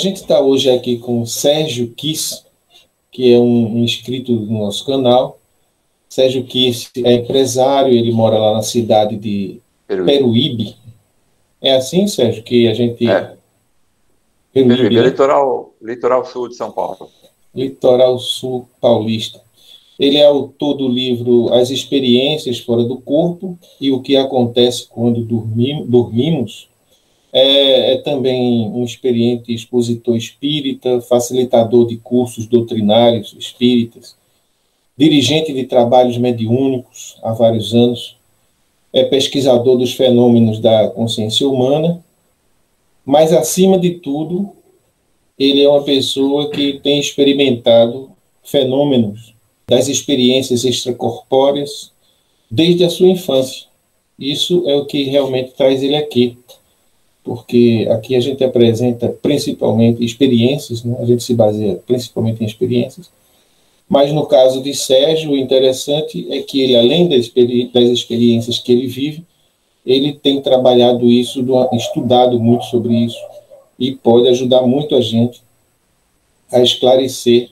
gente está hoje aqui com o Sérgio Kiss, que é um inscrito do nosso canal. Sérgio Kiss é empresário, ele mora lá na cidade de Peruíbe. É assim, Sérgio, que a gente... Peruíbe, né? litoral sul de São Paulo. Litoral sul paulista. Ele é autor do livro As Experiências Fora do Corpo e o que Acontece Quando Dormimos. É também um experiente expositor espírita, facilitador de cursos doutrinários espíritas, dirigente de trabalhos mediúnicos há vários anos, é pesquisador dos fenômenos da consciência humana, mas, acima de tudo, ele é uma pessoa que tem experimentado fenômenos das experiências extracorpóreas desde a sua infância. Isso é o que realmente traz ele aqui, porque aqui a gente apresenta principalmente experiências, né? A gente se baseia principalmente em experiências, mas no caso de Sérgio, o interessante é que ele, além das experiências que ele vive, ele tem trabalhado isso, estudado muito sobre isso, e pode ajudar muito a gente a esclarecer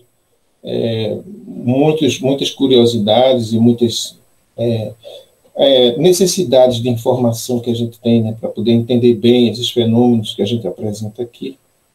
muitas curiosidades e muitas necessidades de informação que a gente tem, né, para poder entender bem esses fenômenos que a gente apresenta aqui.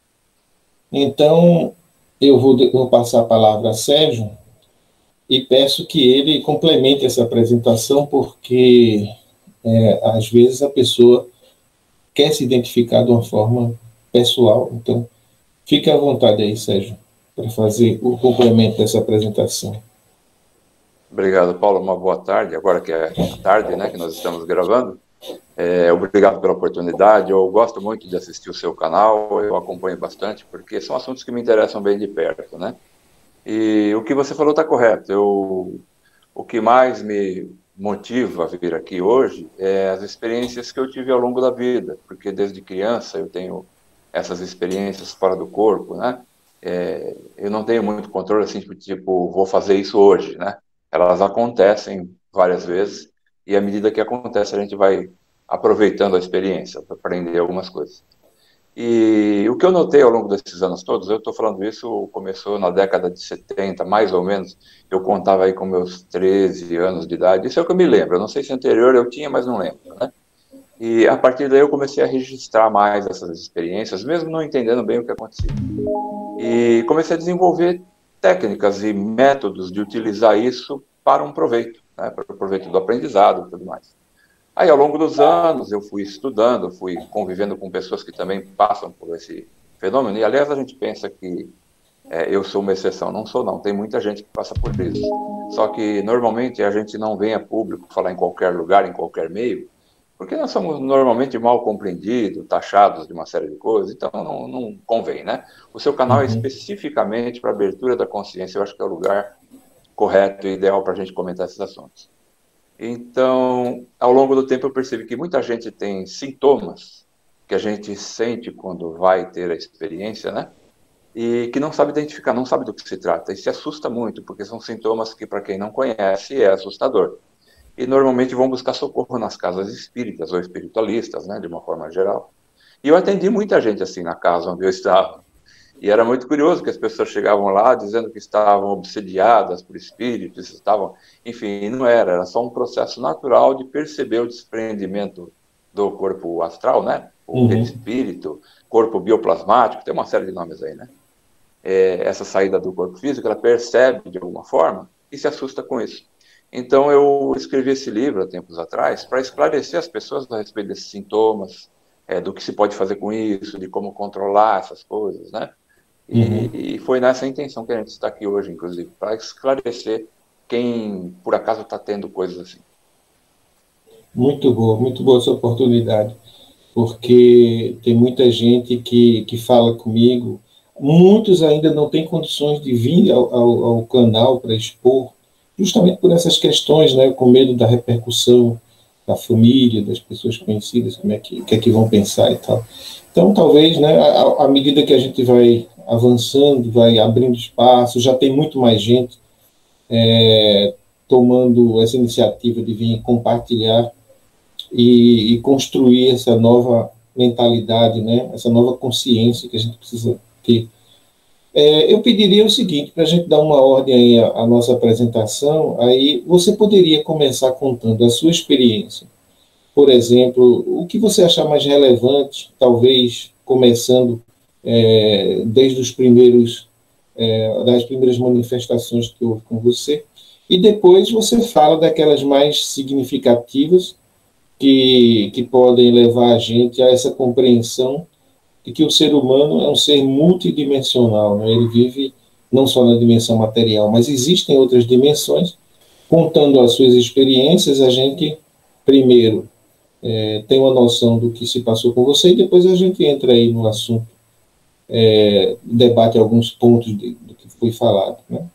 Então, eu vou passar a palavra a Sérgio e peço que ele complemente essa apresentação, porque às vezes a pessoa quer se identificar de uma forma pessoal. Então, fique à vontade aí, Sérgio, para fazer o complemento dessa apresentação. Obrigado, Paulo. Uma boa tarde, agora que é a tarde, né, que nós estamos gravando. Obrigado pela oportunidade. Eu gosto muito de assistir o seu canal, eu acompanho bastante, porque são assuntos que me interessam bem de perto, né? E o que você falou está correto. O que mais me motiva a vir aqui hoje é as experiências que eu tive ao longo da vida, porque desde criança eu tenho essas experiências fora do corpo, né? Eu não tenho muito controle, assim, tipo, vou fazer isso hoje, né? Elas acontecem várias vezes, e à medida que acontece, a gente vai aproveitando a experiência para aprender algumas coisas. E o que eu notei ao longo desses anos todos, eu estou falando isso, começou na década de 70, mais ou menos, eu contava aí com meus 13 anos de idade, isso é o que eu me lembro, eu não sei se anterior eu tinha, mas não lembro, né? E a partir daí eu comecei a registrar mais essas experiências, mesmo não entendendo bem o que acontecia. E comecei a desenvolver técnicas e métodos de utilizar isso para um proveito, né, para o proveito do aprendizado e tudo mais. Aí, ao longo dos anos, eu fui estudando, fui convivendo com pessoas que também passam por esse fenômeno, e, aliás, a gente pensa que eu sou uma exceção. Não sou, não. Tem muita gente que passa por isso. Só que, normalmente, a gente não vem a público falar em qualquer lugar, em qualquer meio, porque nós somos normalmente mal compreendidos, taxados de uma série de coisas, então não convém, né? O seu canal é especificamente para abertura da consciência, eu acho que é o lugar correto e ideal para a gente comentar esses assuntos. Então, ao longo do tempo eu percebi que muita gente tem sintomas que a gente sente quando vai ter a experiência, né? E que não sabe identificar, não sabe do que se trata, e se assusta muito, porque são sintomas que, para quem não conhece, é assustador. E normalmente vão buscar socorro nas casas espíritas ou espiritualistas, né, de uma forma geral. E eu atendi muita gente assim na casa onde eu estava. E era muito curioso que as pessoas chegavam lá dizendo que estavam obsediadas por espíritos, estavam, enfim, não era só um processo natural de perceber o desprendimento do corpo astral, né, o espírito, corpo bioplasmático, tem uma série de nomes aí, né? Essa saída do corpo físico, ela percebe de alguma forma e se assusta com isso. Então, eu escrevi esse livro há tempos atrás para esclarecer as pessoas a respeito desses sintomas, do que se pode fazer com isso, de como controlar essas coisas, né? E foi nessa intenção que a gente está aqui hoje, inclusive, para esclarecer quem, por acaso, está tendo coisas assim. Muito boa essa oportunidade, porque tem muita gente que fala comigo, muitos ainda não têm condições de vir ao canal para expor, justamente por essas questões, né, com medo da repercussão da família, das pessoas conhecidas, o que é que vão pensar e tal. Então, talvez, né, à medida que a gente vai avançando, vai abrindo espaço, já tem muito mais gente tomando essa iniciativa de vir compartilhar e construir essa nova mentalidade, né, essa nova consciência que a gente precisa porquê. Eu pediria o seguinte, para a gente dar uma ordem aí à nossa apresentação, aí você poderia começar contando a sua experiência. Por exemplo, o que você achar mais relevante, talvez começando desde os primeiros, das primeiras manifestações que houve com você, e depois você fala daquelas mais significativas que podem levar a gente a essa compreensão de que o ser humano é um ser multidimensional, né? Ele vive não só na dimensão material, mas existem outras dimensões. Contando as suas experiências, a gente, primeiro, tem uma noção do que se passou com você e depois a gente entra aí no assunto, debate alguns pontos do que foi falado, né?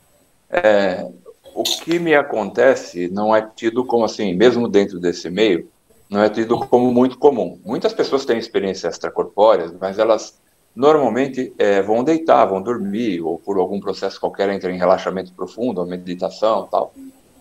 O que me acontece não é tido como assim, mesmo dentro desse meio, não é tido como muito comum. Muitas pessoas têm experiências extracorpóreas, mas elas normalmente vão deitar, vão dormir, ou por algum processo qualquer entram em relaxamento profundo, ou meditação, tal.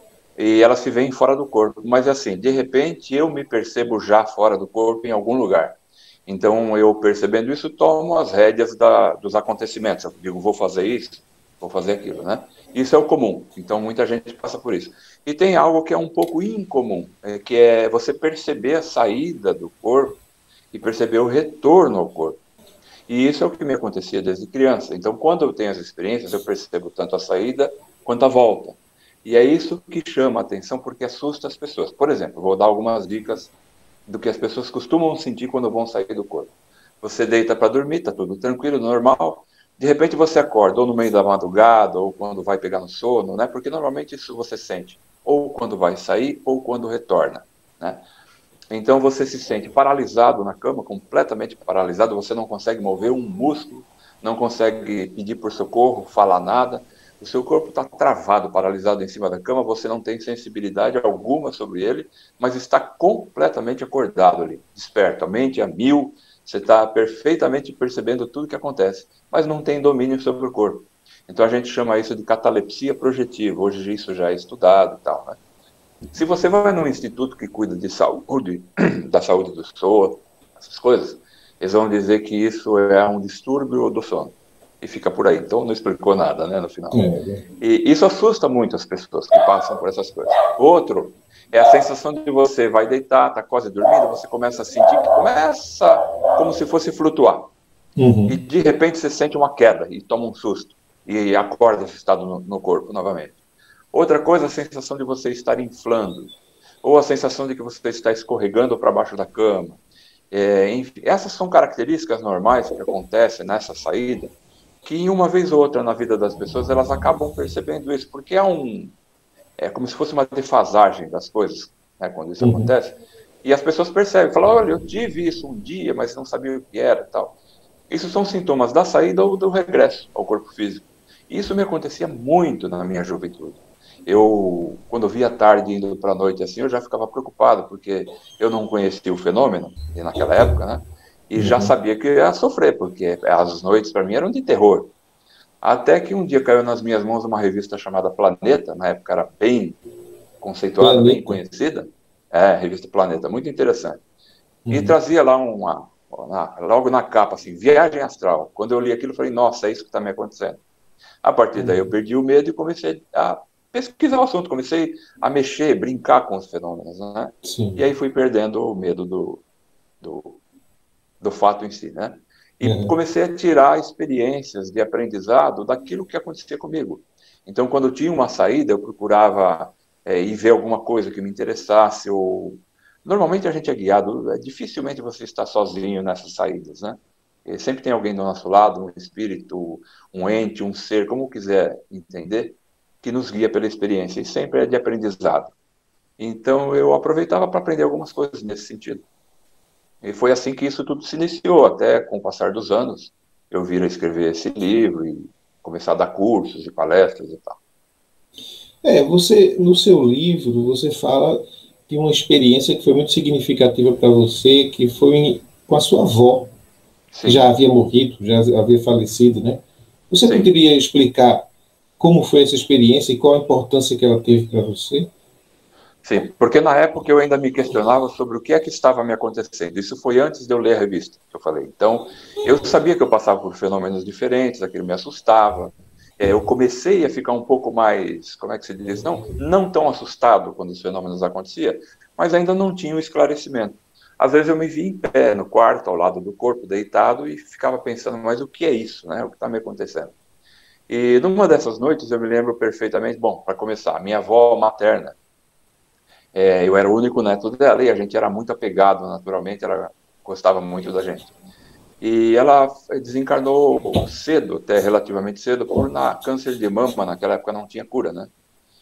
E elas se veem fora do corpo. Mas assim, de repente eu me percebo já fora do corpo em algum lugar. Então eu percebendo isso, tomo as rédeas dos acontecimentos. Eu digo, vou fazer isso, vou fazer aquilo, né? Isso é o comum. Então muita gente passa por isso. E tem algo que é um pouco incomum, que é você perceber a saída do corpo e perceber o retorno ao corpo. E isso é o que me acontecia desde criança. Então, quando eu tenho as experiências, eu percebo tanto a saída quanto a volta. E é isso que chama a atenção, porque assusta as pessoas. Por exemplo, vou dar algumas dicas do que as pessoas costumam sentir quando vão sair do corpo. Você deita para dormir, está tudo tranquilo, normal. De repente você acorda, ou no meio da madrugada, ou quando vai pegar no sono, né? Porque normalmente isso você sente, ou quando vai sair, ou quando retorna, né? Então você se sente paralisado na cama, completamente paralisado, você não consegue mover um músculo, não consegue pedir por socorro, falar nada, o seu corpo está travado, paralisado em cima da cama, você não tem sensibilidade alguma sobre ele, mas está completamente acordado ali, desperto, a mente a mil, você está perfeitamente percebendo tudo que acontece, mas não tem domínio sobre o corpo. Então a gente chama isso de catalepsia projetiva, hoje isso já é estudado e tal, né? Se você vai num instituto que cuida de saúde, da saúde do sono, essas coisas, eles vão dizer que isso é um distúrbio do sono. E fica por aí. Então não explicou nada, né, no final. E isso assusta muito as pessoas que passam por essas coisas. Outro é a sensação de você vai deitar, está quase dormindo, você começa a sentir que começa como se fosse flutuar. E de repente você sente uma queda e toma um susto. E acorda assustado no corpo novamente. Outra coisa, a sensação de você estar inflando, ou a sensação de que você está escorregando para baixo da cama. Enfim, essas são características normais que acontecem nessa saída, que em uma vez ou outra na vida das pessoas elas acabam percebendo isso, porque é como se fosse uma defasagem das coisas, né, quando isso acontece, e as pessoas percebem, falam, olha, eu tive isso um dia, mas não sabia o que era, tal. Isso são sintomas da saída ou do regresso ao corpo físico. Isso me acontecia muito na minha juventude. Quando via tarde indo para a noite assim, eu já ficava preocupado, porque eu não conhecia o fenômeno, e naquela época, né? E já sabia que ia sofrer, porque as noites para mim eram de terror. Até que um dia caiu nas minhas mãos uma revista chamada Planeta, na época era bem conceituada, bem conhecida. Revista Planeta, muito interessante. E trazia lá logo na capa, assim, viagem astral. Quando eu li aquilo, eu falei, nossa, é isso que está me acontecendo. A partir daí eu perdi o medo e comecei a pesquisar o assunto, comecei a mexer, brincar com os fenômenos, né? Sim. E aí fui perdendo o medo do fato em si, né? E comecei a tirar experiências de aprendizado daquilo que acontecia comigo. Então, quando tinha uma saída, eu procurava ir ver alguma coisa que me interessasse, ou... Normalmente a gente é guiado, dificilmente você está sozinho nessas saídas, né? Sempre tem alguém do nosso lado, um espírito, um ente, um ser, como quiser entender, que nos guia pela experiência, e sempre é de aprendizado. Então, eu aproveitava para aprender algumas coisas nesse sentido. E foi assim que isso tudo se iniciou, até com o passar dos anos, eu vir a escrever esse livro e começar a dar cursos e palestras e tal. Você, no seu livro, você fala de uma experiência que foi muito significativa para você, que foi com a sua avó, Sim. que já havia morrido, já havia falecido, né? Você Sim. poderia explicar como foi essa experiência e qual a importância que ela teve para você? Sim, porque na época eu ainda me questionava sobre o que é que estava me acontecendo. Isso foi antes de eu ler a revista, que eu falei. Então, eu sabia que eu passava por fenômenos diferentes, aquilo me assustava. Eu comecei a ficar um pouco mais, como é que se diz? Não tão assustado quando os fenômenos aconteciam, mas ainda não tinha o esclarecimento. Às vezes eu me via em pé no quarto, ao lado do corpo, deitado, e ficava pensando, mas o que é isso, né? O que está me acontecendo? E numa dessas noites eu me lembro perfeitamente, bom, para começar, minha avó materna, eu era o único neto dela e a gente era muito apegado, naturalmente, ela gostava muito da gente. E ela desencarnou cedo, até relativamente cedo, por câncer de mama, naquela época não tinha cura, né?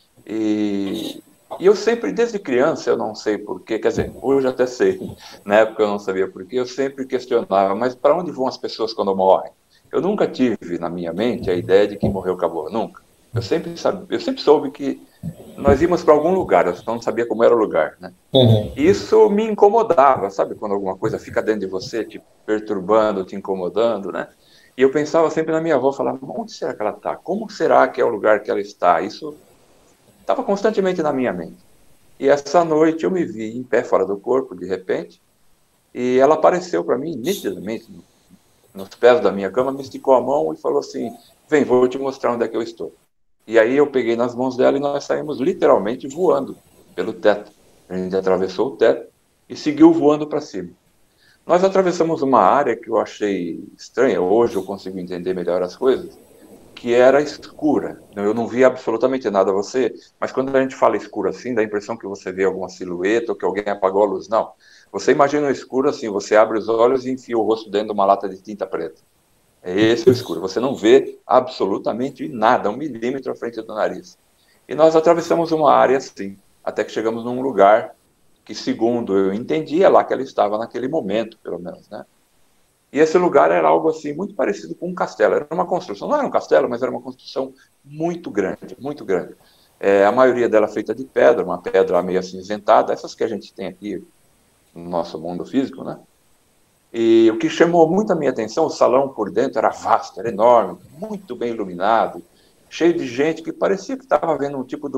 E eu sempre, desde criança, eu não sei porquê, quer dizer, hoje eu até sei, na época eu não sabia porquê, eu sempre questionava, mas para onde vão as pessoas quando morrem? Eu nunca tive na minha mente a ideia de que morreu, acabou, nunca. Eu sempre soube que nós íamos para algum lugar, eu só não sabia como era o lugar, né? Uhum. E isso me incomodava, sabe? Quando alguma coisa fica dentro de você, te perturbando, te incomodando, né? E eu pensava sempre na minha avó, falava, onde será que ela está? Como será que é o lugar que ela está? Isso estava constantemente na minha mente. E essa noite eu me vi em pé fora do corpo, de repente, e ela apareceu para mim nitidamente nos pés da minha cama, me esticou a mão e falou assim, vem, vou te mostrar onde é que eu estou. E aí eu peguei nas mãos dela e nós saímos literalmente voando pelo teto. A gente atravessou o teto e seguiu voando para cima. Nós atravessamos uma área que eu achei estranha, hoje eu consigo entender melhor as coisas, que era escura. Eu não via absolutamente nada a você, mas quando a gente fala escuro assim, dá a impressão que você vê alguma silhueta ou que alguém apagou a luz. Não. Você imagina o escuro assim, você abre os olhos e enfia o rosto dentro de uma lata de tinta preta. É esse o escuro. Você não vê absolutamente nada, 1 milímetro à frente do nariz. E nós atravessamos uma área assim, até que chegamos num lugar que, segundo eu entendi, é lá que ela estava naquele momento, pelo menos, né? E esse lugar era algo assim, muito parecido com um castelo. Era uma construção, não era um castelo, mas era uma construção muito grande, muito grande. A maioria dela feita de pedra, uma pedra meio acinzentada, essas que a gente tem aqui no nosso mundo físico, né? E o que chamou muito a minha atenção, o salão por dentro era vasto, era enorme, muito bem iluminado, cheio de gente que parecia que estava vendo um tipo de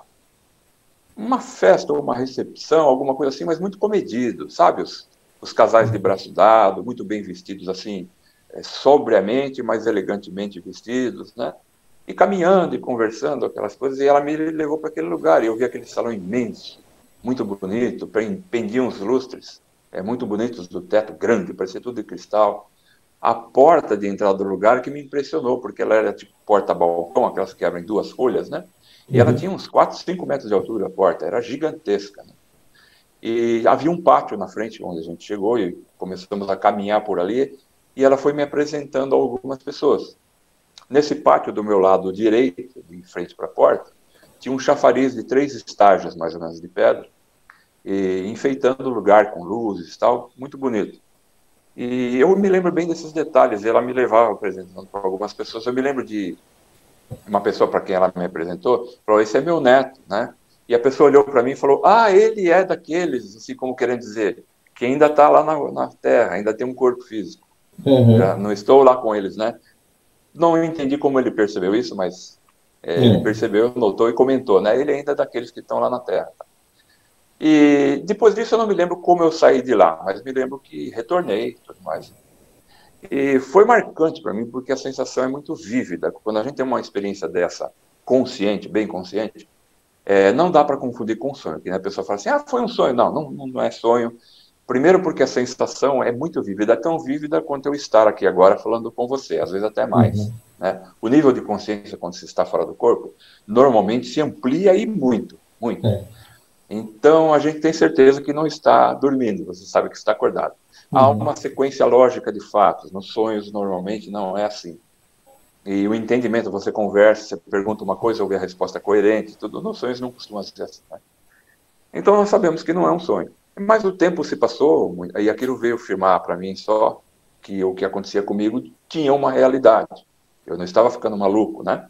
uma festa ou uma recepção, alguma coisa assim, mas muito comedido, sabe? Os casais de braço dado, muito bem vestidos assim, sobriamente, mas elegantemente vestidos, né? E caminhando e conversando, aquelas coisas, e ela me levou para aquele lugar, e eu vi aquele salão imenso, muito bonito, pendiam os lustres, muito bonitos do teto, grande, parecia tudo de cristal. A porta de entrada do lugar que me impressionou, porque ela era tipo porta-balcão, aquelas que abrem 2 folhas, né? E ela tinha uns 4, 5 metros de altura, a porta, era gigantesca, né? E havia um pátio na frente, onde a gente chegou, e começamos a caminhar por ali, e ela foi me apresentando a algumas pessoas. Nesse pátio do meu lado direito, de frente para a porta, tinha um chafariz de 3 estágios, mais ou menos, de pedra, e enfeitando o lugar com luzes e tal, muito bonito. E eu me lembro bem desses detalhes, ela me levava apresentando para algumas pessoas. Eu me lembro de uma pessoa para quem ela me apresentou, falou, esse é meu neto, né? E a pessoa olhou para mim e falou, ele é daqueles, assim como querendo dizer, que ainda está lá na Terra, ainda tem um corpo físico. Já não estou lá com eles, né? Não entendi como ele percebeu isso, mas ele percebeu, notou e comentou, né? Ele ainda é daqueles que estão lá na Terra. E depois disso eu não me lembro como eu saí de lá, mas me lembro que retornei e tudo mais. E foi marcante para mim, porque a sensação é muito vívida. Quando a gente tem uma experiência dessa, consciente, bem consciente, não dá para confundir com sonho. Que, né, a pessoa fala assim, foi um sonho. Não é sonho. Primeiro porque a sensação é muito vívida, é tão vívida quanto eu estar aqui agora falando com você, às vezes até mais. Né? O nível de consciência quando se está fora do corpo, normalmente se amplia e muito, muito. Então, a gente tem certeza que não está dormindo, você sabe que está acordado. Há uma sequência lógica de fatos, nos sonhos normalmente não é assim. E o entendimento, você conversa, você pergunta uma coisa, ouve a resposta coerente, tudo, nos sonhos não costuma ser assim. Né? Então, nós sabemos que não é um sonho. Mas o tempo se passou, e aquilo veio afirmar para mim só que o que acontecia comigo tinha uma realidade. Eu não estava ficando maluco, né?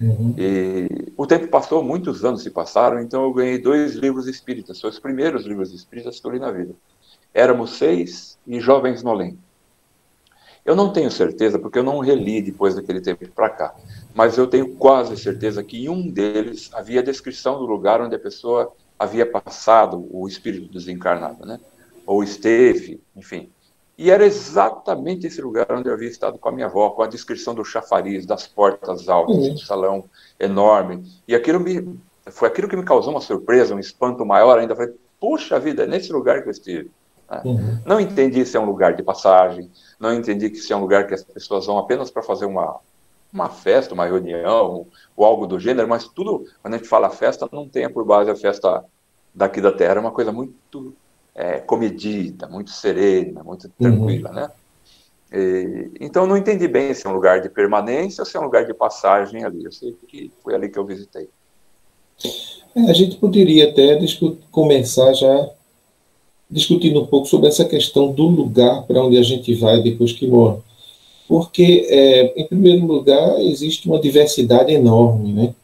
E o tempo passou, muitos anos se passaram, então eu ganhei 2 livros espíritas, são os primeiros livros espíritas que eu li na vida. Éramos 6 e Jovens no Além. Eu não tenho certeza, porque eu não reli depois daquele tempo para cá, mas eu tenho quase certeza que em um deles havia a descrição do lugar onde a pessoa havia passado o espírito desencarnado, né? Ou esteve, enfim. E era exatamente esse lugar onde eu havia estado com a minha avó, com a descrição do chafariz, das portas altas, do salão enorme. E foi aquilo que me causou uma surpresa, um espanto maior ainda. Eu falei, puxa vida, é nesse lugar que eu estive. Não entendi se é um lugar de passagem, não entendi que se é um lugar que as pessoas vão apenas para fazer uma festa, uma reunião, ou algo do gênero, mas tudo, quando a gente fala festa, não tenha por base a festa daqui da Terra, é uma coisa muito comedida, muito serena, muito tranquila, né? Então, não entendi bem se é um lugar de permanência ou se é um lugar de passagem ali. Eu sei que foi ali que eu visitei. A gente poderia até começar já discutindo um pouco sobre essa questão do lugar para onde a gente vai depois que morre. Porque, em primeiro lugar, existe uma diversidade enorme, né,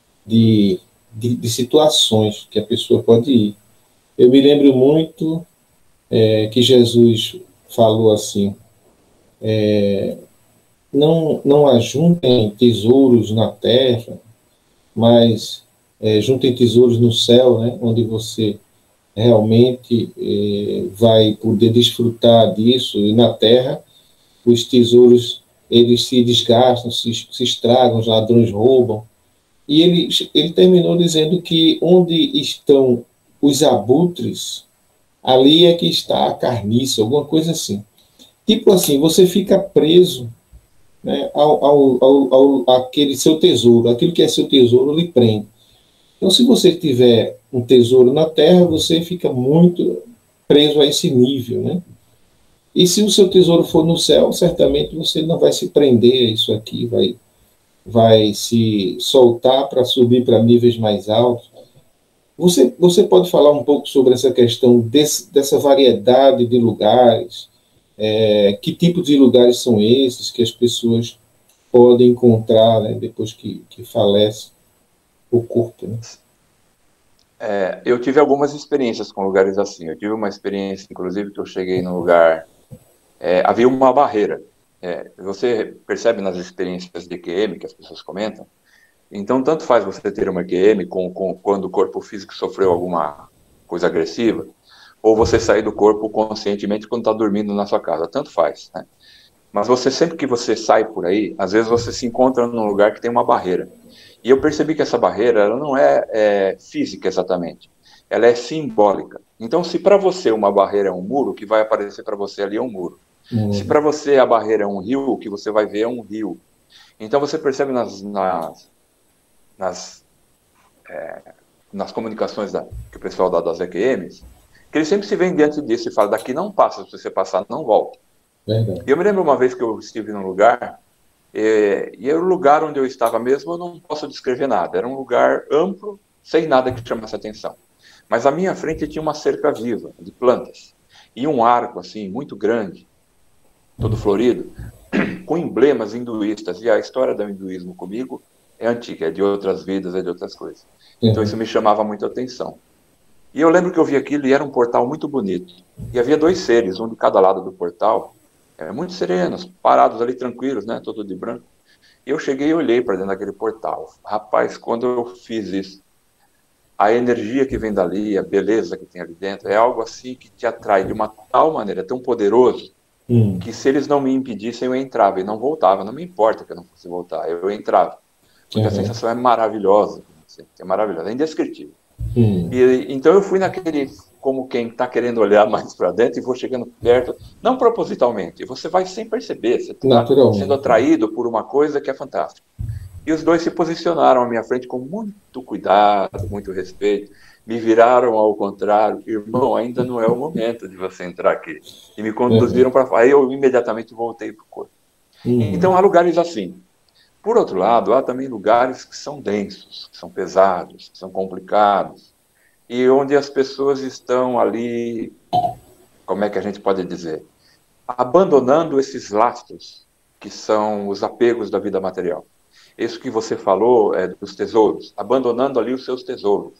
de situações que a pessoa pode ir. Eu me lembro muito que Jesus falou assim, não ajuntem tesouros na terra, mas juntem tesouros no céu, né, onde você realmente vai poder desfrutar disso, e na terra os tesouros eles se desgastam, se estragam, os ladrões roubam. E ele terminou dizendo que onde estão os abutres, ali é que está a carniça, alguma coisa assim. Tipo assim, você fica preso, né, aquele seu tesouro, aquilo que é seu tesouro lhe prende. Então, se você tiver um tesouro na terra, você fica muito preso a esse nível, né? E se o seu tesouro for no céu, certamente você não vai se prender a isso aqui, vai se soltar para subir para níveis mais altos. Você pode falar um pouco sobre essa questão dessa variedade de lugares? Que tipo de lugares são esses que as pessoas podem encontrar, né, depois que falece o corpo, né? Eu tive algumas experiências com lugares assim. Eu tive uma experiência, inclusive, que eu cheguei num lugar... havia uma barreira. Você percebe nas experiências de EQM que as pessoas comentam? Então, tanto faz você ter uma EQM quando o corpo físico sofreu alguma coisa agressiva, ou você sair do corpo conscientemente quando está dormindo na sua casa. Tanto faz, né? Mas sempre que você sai por aí, às vezes você se encontra num lugar que tem uma barreira. E eu percebi que essa barreira ela não é física exatamente, ela é simbólica. Então, se para você uma barreira é um muro, o que vai aparecer para você ali é um muro. Se para você a barreira é um rio, o que você vai ver é um rio. Então, você percebe nas comunicações que o pessoal dá das EQMs, que eles sempre se vêm diante disso e falam, daqui não passa, se você passar, não volta. Verdade. E eu me lembro uma vez que eu estive num lugar, e o lugar onde eu estava mesmo, eu não posso descrever nada. Era um lugar amplo, sem nada que chamasse atenção. Mas à minha frente tinha uma cerca viva de plantas. E um arco, assim, muito grande, todo florido, com emblemas hinduístas. E a história do hinduísmo comigo é antiga, é de outras vidas, é de outras coisas. Então isso me chamava muito a atenção. E eu lembro que eu vi aquilo e era um portal muito bonito. E havia dois seres, um de cada lado do portal, muito serenos, parados ali tranquilos, né, todo de branco. E eu cheguei e olhei para dentro daquele portal. Rapaz, quando eu fiz isso, a energia que vem dali, a beleza que tem ali dentro, é algo assim que te atrai de uma tal maneira, tão poderoso, que se eles não me impedissem, eu entrava e não voltava. Não me importa que eu não fosse voltar, eu entrava. Porque a sensação é maravilhosa, é maravilhosa, é indescritível. Então eu fui naquele, como quem está querendo olhar mais para dentro, e vou chegando perto, não propositalmente, você vai sem perceber, você está sendo atraído por uma coisa que é fantástica. E os dois se posicionaram à minha frente com muito cuidado, muito respeito, me viraram ao contrário, irmão, ainda não é o momento de você entrar aqui. E me conduziram para fora. Aí eu imediatamente voltei para o corpo. Então há lugares assim. Por outro lado, há também lugares que são densos, que são pesados, que são complicados, e onde as pessoas estão ali, como é que a gente pode dizer, abandonando esses lastros, que são os apegos da vida material. Isso que você falou dos tesouros, abandonando ali os seus tesouros.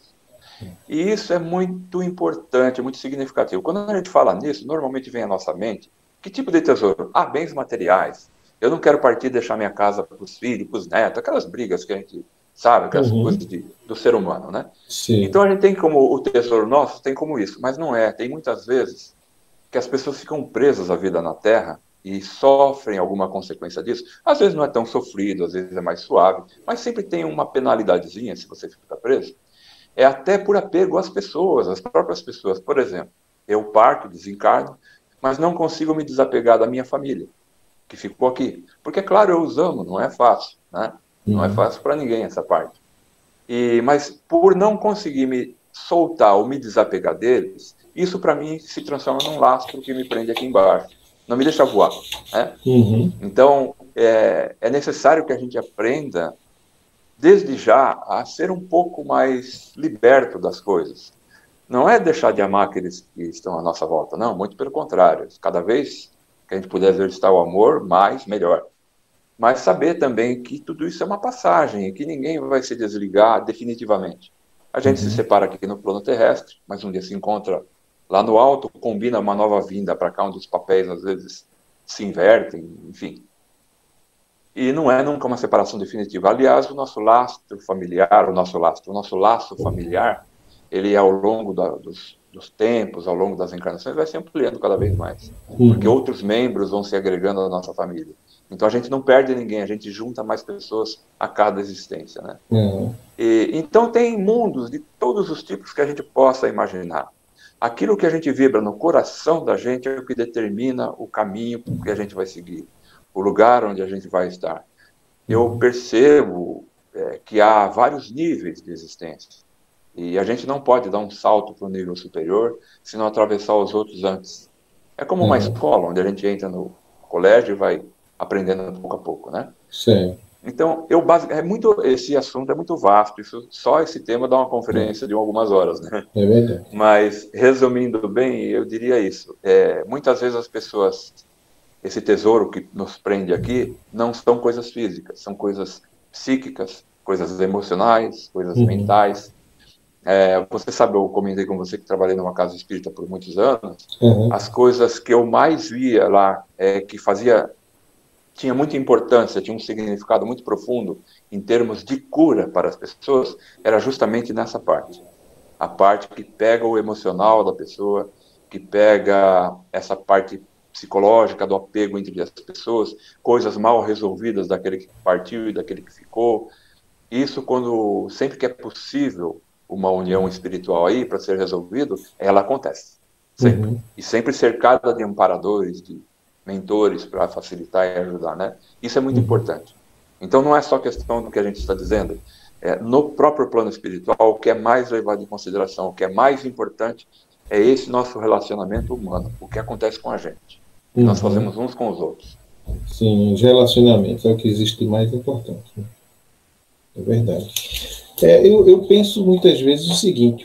E isso é muito importante, muito significativo. Quando a gente fala nisso, normalmente vem à nossa mente, que tipo de tesouro? Bens materiais. Eu não quero partir e deixar minha casa para os filhos, para os netos, aquelas brigas que a gente sabe? Aquelas coisas do ser humano, né? Sim. Então a gente tem como, o tesouro nosso tem como isso, mas não é. Tem muitas vezes que as pessoas ficam presas à vida na Terra e sofrem alguma consequência disso. Às vezes não é tão sofrido, às vezes é mais suave, mas sempre tem uma penalidadezinha se você fica preso. É até por apego às pessoas, às próprias pessoas. Por exemplo, eu parto, desencarno, mas não consigo me desapegar da minha família, que ficou aqui. Porque, claro, eu os amo, não é fácil, né? Não é fácil para ninguém essa parte. Mas por não conseguir me soltar ou me desapegar deles, isso para mim se transforma num lastro que me prende aqui embaixo. Não me deixa voar, né? Então, é necessário que a gente aprenda, desde já, a ser um pouco mais liberto das coisas. Não é deixar de amar aqueles que estão à nossa volta, não, muito pelo contrário. Cada vez que a gente puder exercitar o amor, mais, melhor. Mas saber também que tudo isso é uma passagem e que ninguém vai se desligar definitivamente. A gente se separa aqui no plano terrestre, mas um dia se encontra lá no alto, combina uma nova vinda para cá, onde os papéis às vezes se invertem, enfim. E não é nunca uma separação definitiva. Aliás, o nosso laço familiar, o nosso laço familiar, ele ao longo dos tempos, ao longo das encarnações, vai se ampliando cada vez mais. Porque outros membros vão se agregando à nossa família. Então a gente não perde ninguém, a gente junta mais pessoas a cada existência, né? Então tem mundos de todos os tipos que a gente possa imaginar. Aquilo que a gente vibra no coração da gente é o que determina o caminho que a gente vai seguir, o lugar onde a gente vai estar. Eu percebo que há vários níveis de existência. E a gente não pode dar um salto para o nível superior se não atravessar os outros antes. É como uma escola, onde a gente entra no colégio e vai aprendendo pouco a pouco, né? Sim. Então, esse assunto é muito vasto. Só esse tema dá uma conferência de algumas horas, né? É verdade. Mas, resumindo bem, eu diria isso. Muitas vezes as pessoas, esse tesouro que nos prende aqui, não são coisas físicas, são coisas psíquicas, coisas emocionais, coisas mentais. Você sabe, eu comentei com você que trabalhei numa casa espírita por muitos anos. As coisas que eu mais via lá, que tinha muita importância, tinha um significado muito profundo em termos de cura para as pessoas, era justamente nessa parte. A parte que pega o emocional da pessoa, que pega essa parte psicológica do apego entre as pessoas, coisas mal resolvidas daquele que partiu e daquele que ficou. Isso, sempre que é possível uma união espiritual aí para ser resolvido, ela acontece. Sempre. E sempre cercada de amparadores, de mentores para facilitar e ajudar, né? Isso é muito importante. Então não é só questão do que a gente está dizendo. No próprio plano espiritual, o que é mais levado em consideração, o que é mais importante é esse nosso relacionamento humano, o que acontece com a gente. Que nós fazemos uns com os outros. Sim, os relacionamentos é o que existe de mais importante, né? É verdade. Eu penso muitas vezes o seguinte,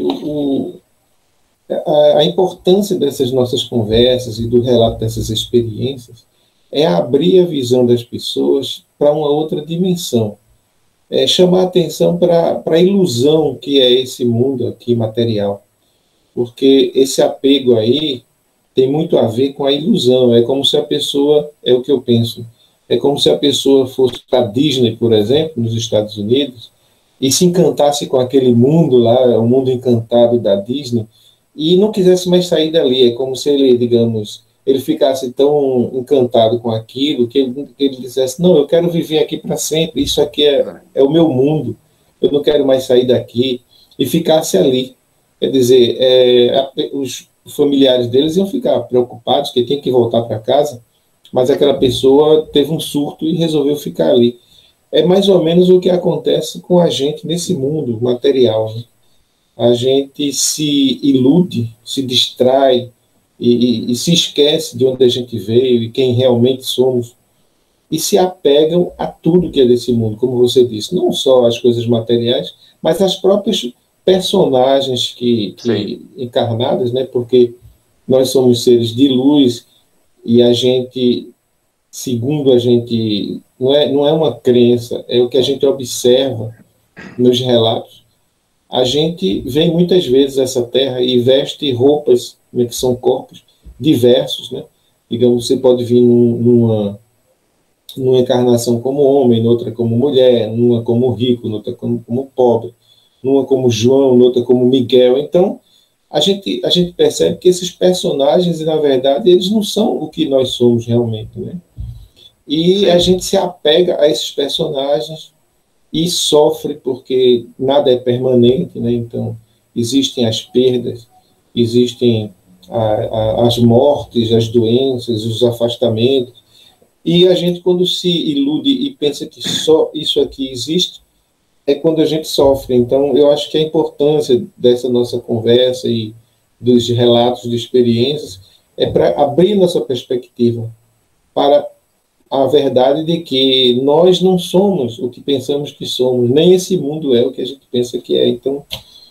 a importância dessas nossas conversas e do relato dessas experiências é abrir a visão das pessoas para uma outra dimensão, chamar a atenção para a ilusão que é esse mundo aqui material, porque esse apego aí tem muito a ver com a ilusão. É como se a pessoa, é o que eu penso, é como se a pessoa fosse para a Disney, por exemplo, nos Estados Unidos, e se encantasse com aquele mundo lá, o mundo encantado da Disney, e não quisesse mais sair dali. É como se ele, digamos, ele ficasse tão encantado com aquilo que ele dissesse, não, eu quero viver aqui para sempre, isso aqui é o meu mundo, eu não quero mais sair daqui, e ficasse ali. Quer dizer, os familiares deles iam ficar preocupados, que tem que voltar para casa, mas aquela pessoa teve um surto e resolveu ficar ali. É mais ou menos o que acontece com a gente nesse mundo material, né? A gente se ilude, se distrai e se esquece de onde a gente veio e quem realmente somos, e se apegam a tudo que é desse mundo, como você disse, não só as coisas materiais, mas as próprias personagens que encarnadas, né? Porque nós somos seres de luz e a gente, segundo a gente, não é uma crença, é o que a gente observa nos relatos. A gente vem muitas vezes a essa terra e veste roupas, né, que são corpos diversos, né? Digamos, você pode vir numa encarnação como homem, noutra como mulher, numa como rico, noutra como pobre, numa como João, noutra como Miguel. Então, a gente percebe que esses personagens, na verdade, eles não são o que nós somos realmente, né? E a Sim. gente se apega a esses personagens e sofre porque nada é permanente, né? Então, existem as perdas, existem as mortes, as doenças, os afastamentos, e a gente, quando se ilude e pensa que só isso aqui existe, é quando a gente sofre. Então, eu acho que a importância dessa nossa conversa e dos relatos de experiências é para abrir nossa perspectiva para a verdade de que nós não somos o que pensamos que somos, nem esse mundo é o que a gente pensa que é. Então,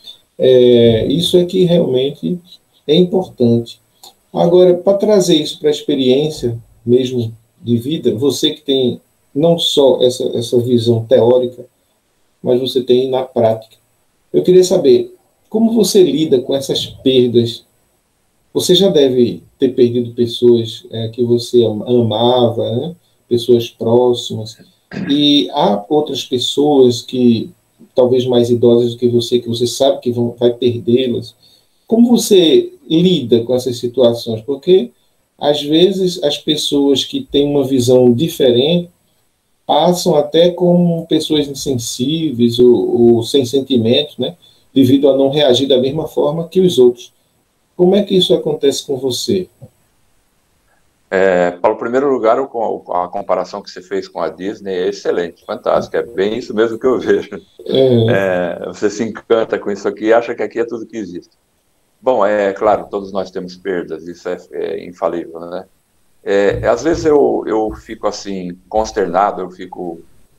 isso é que realmente é importante. Agora, para trazer isso para a experiência mesmo de vida, você que tem não só essa visão teórica, mas você tem na prática. Eu queria saber como você lida com essas perdas. Você já deve ter perdido pessoas que você amava, né? Pessoas próximas, e há outras pessoas que talvez mais idosas do que você sabe que vai perdê-las. Como você lida com essas situações? Porque às vezes as pessoas que têm uma visão diferente passam até como pessoas insensíveis ou sem sentimentos, né? Devido a não reagir da mesma forma que os outros. Como é que isso acontece com você? Para o primeiro lugar, a comparação que você fez com a Disney é excelente, fantástica, é bem isso mesmo que eu vejo. É, Você se encanta com isso aqui e acha que aqui é tudo que existe. Bom, é claro, todos nós temos perdas, isso é infalível, né? Às vezes eu fico assim, consternado, eu fico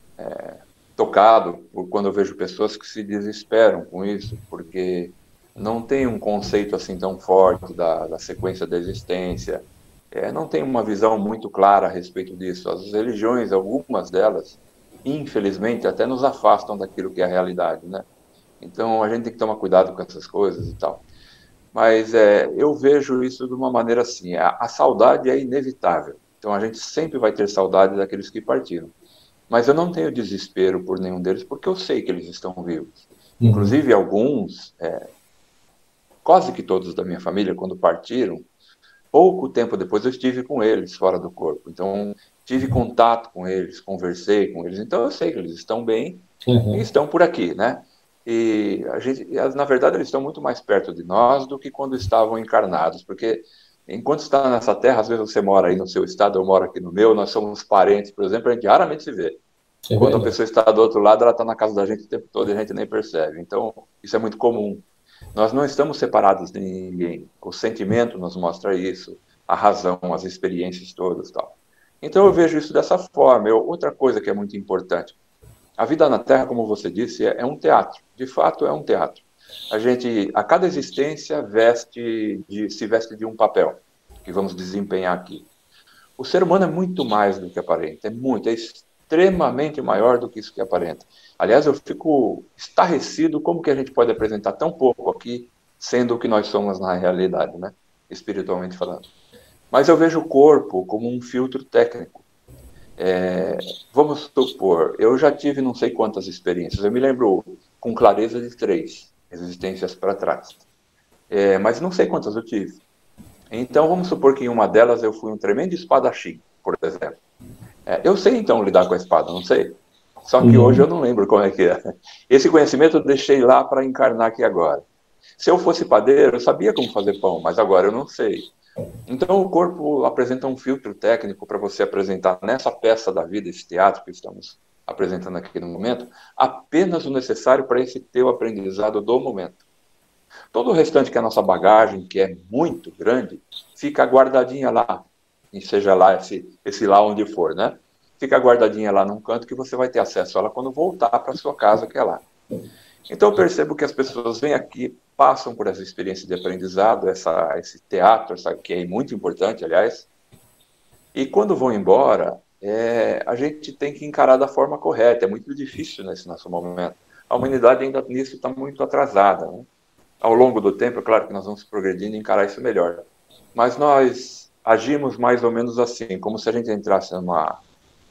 tocado quando eu vejo pessoas que se desesperam com isso, porque não tem um conceito assim tão forte da sequência da existência, não tem uma visão muito clara a respeito disso. As religiões, algumas delas, infelizmente, até nos afastam daquilo que é a realidade, né? Então a gente tem que tomar cuidado com essas coisas e tal. Mas eu vejo isso de uma maneira assim: a saudade é inevitável. Então a gente sempre vai ter saudade daqueles que partiram. Mas eu não tenho desespero por nenhum deles, porque eu sei que eles estão vivos. uhum, Inclusive, alguns, quase que todos da minha família, quando partiram, pouco tempo depois eu estive com eles fora do corpo. Então, tive contato com eles, conversei com eles. Então, eu sei que eles estão bem e uhum, estão por aqui, né? E a gente, na verdade, eles estão muito mais perto de nós do que quando estavam encarnados, porque enquanto está nessa terra, às vezes você mora aí no seu estado, eu moro aqui no meu, nós somos parentes, por exemplo, a gente raramente se vê. é Quando a verdade. pessoa está do outro lado, ela está na casa da gente o tempo todo e a gente nem percebe. Então, isso é muito comum. Nós não estamos separados de ninguém. O sentimento nos mostra isso, a razão, as experiências todas, tal. Então eu vejo isso dessa forma. Outra coisa que é muito importante, a vida na Terra, como você disse, é um teatro. De fato, é um teatro. A cada existência se veste de um papel que vamos desempenhar aqui. O ser humano é muito mais do que aparenta, é extremamente maior do que isso que aparenta. Aliás, eu fico estarrecido como que a gente pode apresentar tão pouco aqui, sendo o que nós somos na realidade, né? Espiritualmente falando. Mas eu vejo o corpo como um filtro técnico. Vamos supor, eu já tive não sei quantas experiências, eu me lembro com clareza de 3 existências para trás, mas não sei quantas eu tive. Então, vamos supor que em uma delas eu fui um tremendo espadachim, por exemplo. Eu sei então lidar com a espada, não sei. Só que hoje eu Uhum, não lembro como é que é. Esse conhecimento eu deixei lá para encarnar aqui agora. Se eu fosse padeiro, eu sabia como fazer pão, mas agora eu não sei. Então o corpo apresenta um filtro técnico para você apresentar nessa peça da vida, esse teatro que estamos apresentando aqui no momento, apenas o necessário para esse teu aprendizado do momento. Todo o restante que é a nossa bagagem, que é muito grande, fica guardadinha lá, e seja lá esse lá onde for, né? Fica guardadinha lá num canto que você vai ter acesso a ela quando voltar para sua casa, que é lá. Então eu percebo que as pessoas vêm aqui, passam por essa experiência de aprendizado, esse teatro, que é muito importante, aliás, e quando vão embora, a gente tem que encarar da forma correta. É muito difícil nesse nosso momento. A humanidade ainda nisso está muito atrasada, né? Ao longo do tempo, é claro que nós vamos progredindo e encarar isso melhor. Mas nós agimos mais ou menos assim, como se a gente entrasse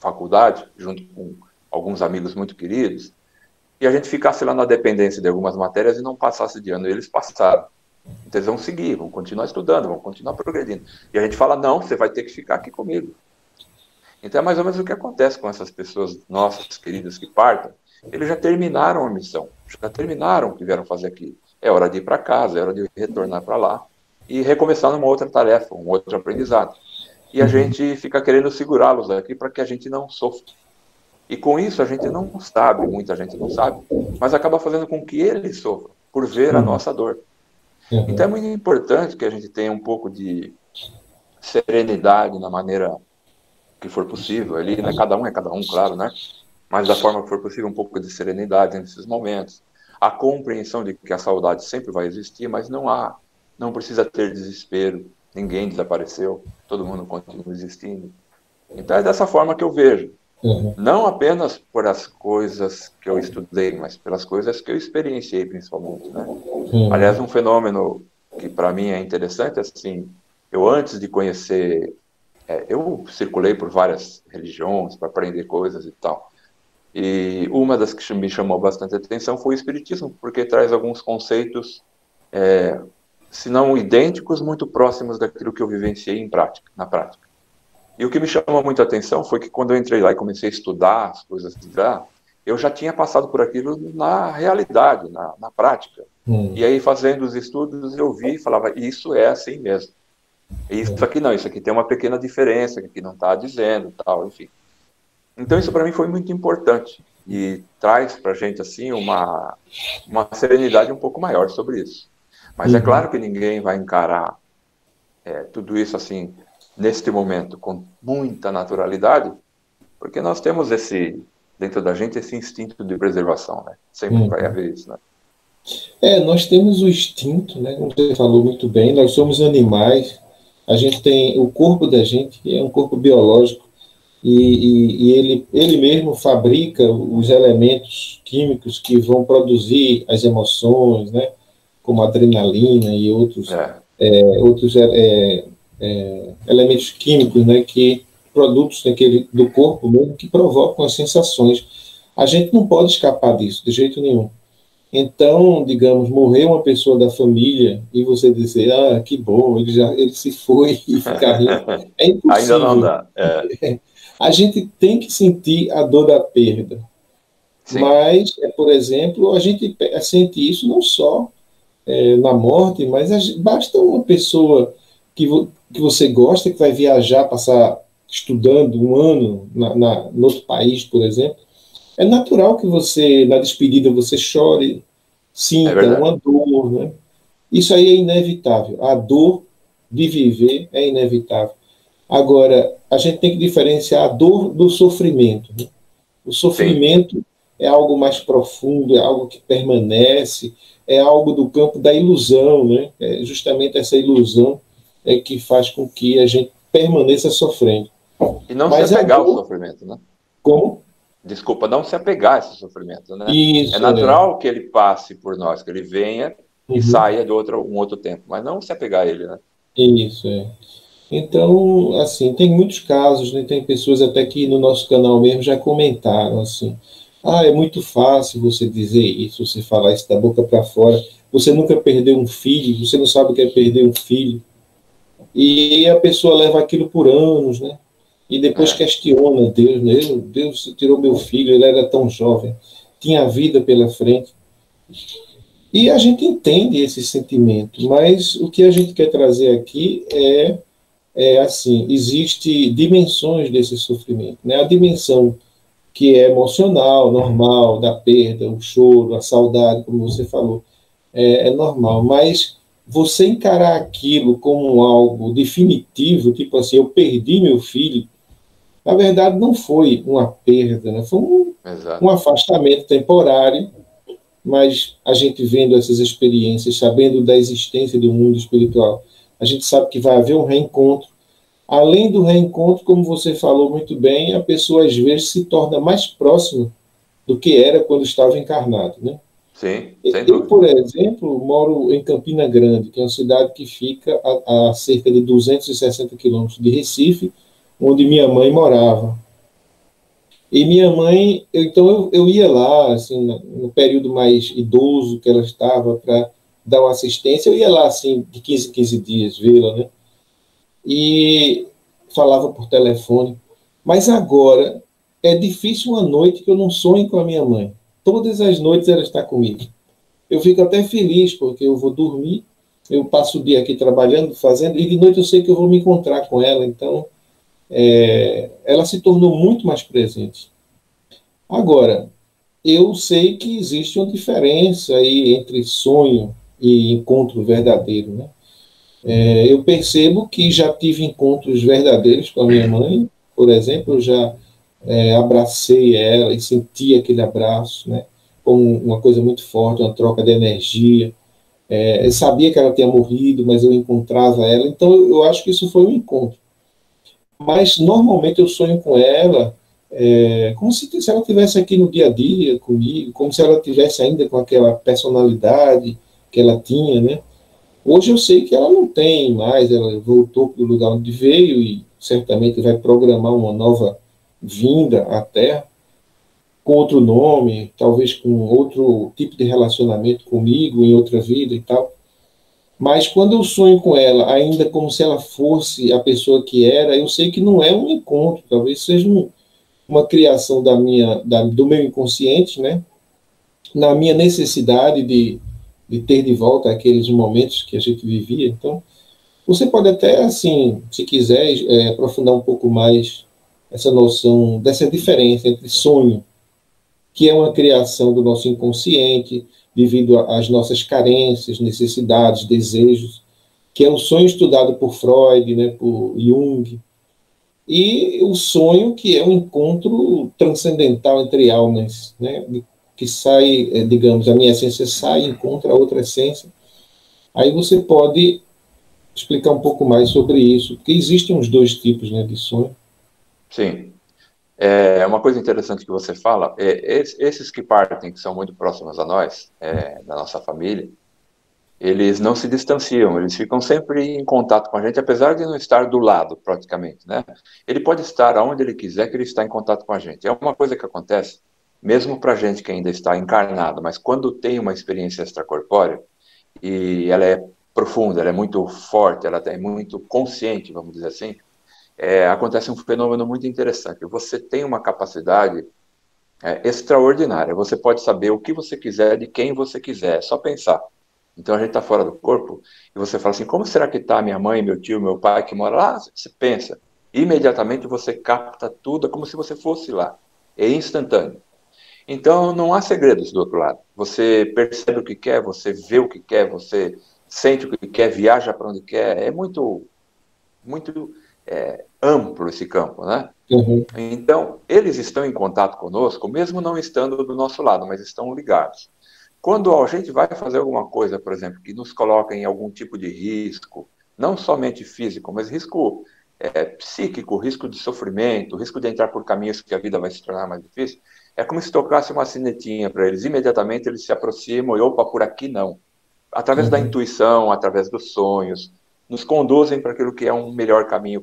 faculdade, junto com alguns amigos muito queridos, e a gente ficasse lá na dependência de algumas matérias e não passasse de ano. E eles passaram. Então eles vão seguir, vão continuar estudando, vão continuar progredindo. E a gente fala, não, você vai ter que ficar aqui comigo. Então é mais ou menos o que acontece com essas pessoas nossas, queridas, que partem. Eles já terminaram a missão, já terminaram o que vieram fazer aqui. É hora de ir para casa, é hora de retornar para lá e recomeçar numa outra tarefa, um outro aprendizado. E a gente fica querendo segurá-los aqui para que a gente não sofra. E com isso a gente não sabe, muita gente não sabe, mas acaba fazendo com que eles sofram, por ver a nossa dor. Então é muito importante que a gente tenha um pouco de serenidade na maneira que for possível ali, né? Cada um é cada um, claro, né? Mas da forma que for possível, um pouco de serenidade nesses momentos. A compreensão de que a saudade sempre vai existir, mas não precisa ter desespero, ninguém desapareceu, todo mundo continua existindo. Então é dessa forma que eu vejo. Não apenas por as coisas que eu estudei, mas pelas coisas que eu experienciei, principalmente, né? Aliás, um fenômeno que para mim é interessante, assim, eu antes de conhecer, eu circulei por várias religiões para aprender coisas e tal. E uma das que me chamou bastante atenção foi o Espiritismo, porque traz alguns conceitos, se não idênticos, muito próximos daquilo que eu vivenciei na prática. E o que me chamou muito a atenção foi que quando eu entrei lá e comecei a estudar as coisas de lá, eu já tinha passado por aquilo na realidade, na prática. E aí, fazendo os estudos, eu vi e falava, isso é assim mesmo. Isso aqui não, isso aqui tem uma pequena diferença, que aqui não está dizendo, tal, enfim. Então isso para mim foi muito importante e traz para a gente assim uma serenidade um pouco maior sobre isso. Mas é claro que ninguém vai encarar tudo isso assim neste momento com muita naturalidade, porque nós temos dentro da gente esse instinto de preservação, né? Sempre vai haver isso, né? Nós temos o instinto, né? Como você falou muito bem, nós somos animais, a gente tem o corpo da gente, que é um corpo biológico, e ele mesmo fabrica os elementos químicos que vão produzir as emoções, né? Como a adrenalina e outros elementos químicos, né? Produtos do corpo mesmo que provocam as sensações. A gente não pode escapar disso, de jeito nenhum. Então, digamos, morrer uma pessoa da família e você dizer, que bom, ele se foi e ficar rindo, é impossível. Ainda não dá. A gente tem que sentir a dor da perda. Sim. Mas, por exemplo, a gente sente isso não só na morte, mas basta uma pessoa que você gosta, que vai viajar, passar estudando um ano no outro país, por exemplo. É natural que você, na despedida, você chore, sinta uma dor, né? Isso aí é inevitável. A dor de viver é inevitável. Agora, a gente tem que diferenciar a dor do sofrimento, né? O sofrimento é algo mais profundo, é algo que permanece, é algo do campo da ilusão, né? É justamente essa ilusão que faz com que a gente permaneça sofrendo. E não se apegar ao sofrimento, né? Como? Desculpa, não se apegar a esse sofrimento, né? Isso, é natural que ele passe por nós, que ele venha e saia de um outro tempo, mas não se apegar a ele, né? Isso, Então, assim, tem muitos casos, né? Tem pessoas até que no nosso canal mesmo já comentaram, assim, é muito fácil você dizer isso, você falar isso da boca para fora, você nunca perdeu um filho, você não sabe o que é perder um filho, e a pessoa leva aquilo por anos, né? E depois questiona Deus, né? Deus tirou meu filho, ele era tão jovem, tinha vida pela frente. E a gente entende esse sentimento, mas o que a gente quer trazer aqui assim, existe dimensões desse sofrimento, né? A dimensão que é emocional, normal, da perda, o choro, a saudade, como você falou, é normal, mas você encarar aquilo como algo definitivo, tipo assim, eu perdi meu filho, na verdade não foi uma perda, né? Foi um afastamento temporário, mas a gente vendo essas experiências, sabendo da existência do mundo espiritual, a gente sabe que vai haver um reencontro. Além do reencontro, como você falou muito bem, a pessoa às vezes se torna mais próxima do que era quando estava encarnado, né? Sim, sem dúvida. Eu, por exemplo, moro em Campina Grande, que é uma cidade que fica a cerca de 260 quilômetros de Recife, onde minha mãe morava. E minha mãe, eu ia lá, assim, no período mais idoso que ela estava, para dar uma assistência, eu ia lá, assim, de 15 em 15 dias, vê-la, né? E falava por telefone. Mas agora, é difícil uma noite que eu não sonhe com a minha mãe. Todas as noites ela está comigo. Eu fico até feliz, porque eu vou dormir, eu passo o dia aqui trabalhando, fazendo, e de noite eu sei que eu vou me encontrar com ela, então ela se tornou muito mais presente. Agora, eu sei que existe uma diferença aí entre sonho e encontro verdadeiro, né? Eu percebo que já tive encontros verdadeiros com a minha mãe, por exemplo, eu já abracei ela e senti aquele abraço, né? Como uma coisa muito forte, uma troca de energia. Eu sabia que ela tinha morrido, mas eu encontrava ela, então eu acho que isso foi um encontro. Mas normalmente eu sonho com ela como se ela estivesse aqui no dia a dia comigo, como se ela estivesse ainda com aquela personalidade que ela tinha, né? Hoje eu sei que ela não tem mais, ela voltou para o lugar onde veio e certamente vai programar uma nova vinda à Terra, com outro nome, talvez com outro tipo de relacionamento comigo em outra vida e tal. Mas quando eu sonho com ela, ainda como se ela fosse a pessoa que era, eu sei que não é um encontro, talvez seja uma criação do meu inconsciente, né? Na minha necessidade de ter de volta aqueles momentos que a gente vivia. Então, você pode até, assim, se quiser, aprofundar um pouco mais essa noção dessa diferença entre sonho, que é uma criação do nosso inconsciente, devido às nossas carências, necessidades, desejos, que é o sonho estudado por Freud, né, por Jung, e o sonho que é um encontro transcendental entre almas, né, que sai, digamos, a minha essência sai e encontra outra essência. Aí você pode explicar um pouco mais sobre isso, porque existem os dois tipos, né, de sonho. Sim. Uma coisa interessante que você fala, esses que partem, que são muito próximos a nós, da nossa família, eles não se distanciam, eles ficam sempre em contato com a gente, apesar de não estar do lado, praticamente, né? Ele pode estar aonde ele quiser, que ele está em contato com a gente. É uma coisa que acontece, mesmo para a gente que ainda está encarnado, mas quando tem uma experiência extracorpórea, e ela é profunda, ela é muito forte, ela é muito consciente, vamos dizer assim, acontece um fenômeno muito interessante. Você tem uma capacidade extraordinária. Você pode saber o que você quiser de quem você quiser, é só pensar. Então a gente está fora do corpo e você fala assim: como será que está minha mãe, meu tio, meu pai que mora lá? Você pensa. Imediatamente você capta tudo, é como se você fosse lá. É instantâneo. Então não há segredos do outro lado. Você percebe o que quer, você vê o que quer, você sente o que quer, viaja para onde quer. É muito amplo esse campo, né? Uhum. Então, eles estão em contato conosco, mesmo não estando do nosso lado, mas estão ligados. Quando a gente vai fazer alguma coisa, por exemplo, que nos coloca em algum tipo de risco, não somente físico, mas risco psíquico, risco de sofrimento, risco de entrar por caminhos que a vida vai se tornar mais difícil, é como se tocasse uma sinetinha para eles. Imediatamente eles se aproximam e, opa, por aqui não. Através da Uhum. intuição, através dos sonhos, nos conduzem para aquilo que é um melhor caminho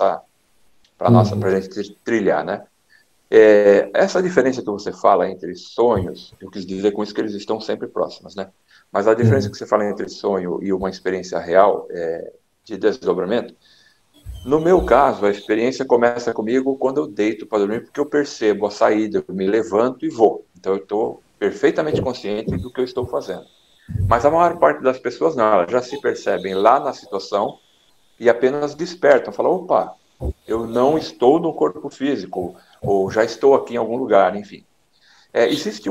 para a gente trilhar, né? Essa diferença que você fala entre sonhos, eu quis dizer com isso que eles estão sempre próximos, né? Mas a diferença Uhum. que você fala entre sonho e uma experiência real de desdobramento, no meu caso, a experiência começa comigo quando eu deito para dormir, porque eu percebo a saída, eu me levanto e vou. Então eu estou perfeitamente consciente do que eu estou fazendo. Mas a maior parte das pessoas não, elas já se percebem lá na situação e apenas despertam, falam, opa, eu não estou no corpo físico, ou já estou aqui em algum lugar, enfim. Existe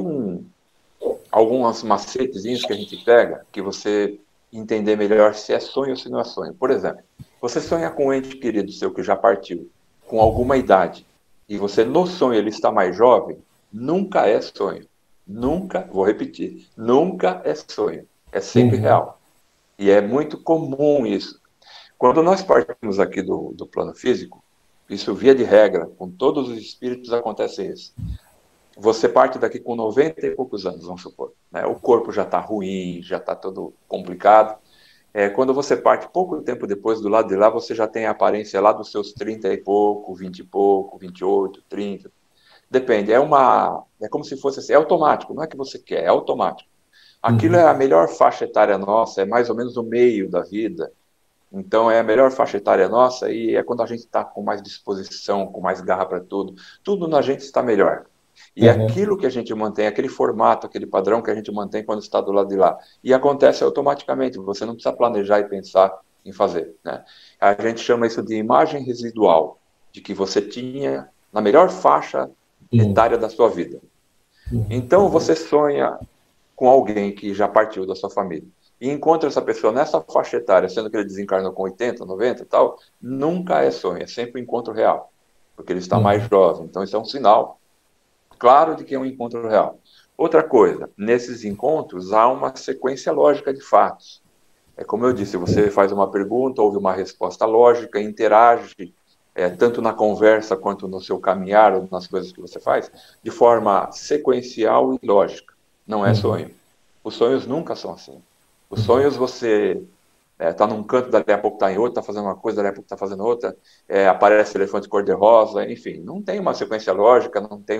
alguns macetezinhos que a gente pega que você entender melhor se é sonho ou se não é sonho. Por exemplo, você sonha com um ente querido seu que já partiu, com alguma idade, e você no sonho ele está mais jovem, nunca é sonho. Nunca, vou repetir, nunca é sonho. É sempre Uhum. real. E é muito comum isso. Quando nós partimos aqui do plano físico, isso via de regra, com todos os espíritos acontece isso. Você parte daqui com 90 e poucos anos, vamos supor. Né? O corpo já está ruim, já está todo complicado. Quando você parte pouco tempo depois do lado de lá, você já tem a aparência lá dos seus 30 e pouco, 20 e pouco, 28, 30. Depende, é como se fosse assim, é automático, não é que você quer, é automático. Aquilo é a melhor faixa etária nossa, é mais ou menos o meio da vida. Então é a melhor faixa etária nossa e é quando a gente está com mais disposição, com mais garra para tudo. Tudo na gente está melhor. E é aquilo que a gente mantém, aquele formato, aquele padrão que a gente mantém quando está do lado de lá. E acontece automaticamente, você não precisa planejar e pensar em fazer. Né? A gente chama isso de imagem residual, de que você tinha na melhor faixa etária da sua vida. Então você sonha com alguém que já partiu da sua família e encontra essa pessoa nessa faixa etária, sendo que ele desencarnou com 80, 90 e tal, nunca é sonho, é sempre um encontro real, porque ele está mais jovem. Então isso é um sinal claro de que é um encontro real. Outra coisa, nesses encontros há uma sequência lógica de fatos. É como eu disse, você faz uma pergunta, ouve uma resposta lógica, interage, tanto na conversa quanto no seu caminhar ou nas coisas que você faz, de forma sequencial e lógica. Não é sonho. Os sonhos nunca são assim. Os sonhos você está num canto, daqui a pouco está em outro, está fazendo uma coisa, daqui a pouco está fazendo outra, aparece elefante cor-de-rosa, enfim, não tem uma sequência lógica, não tem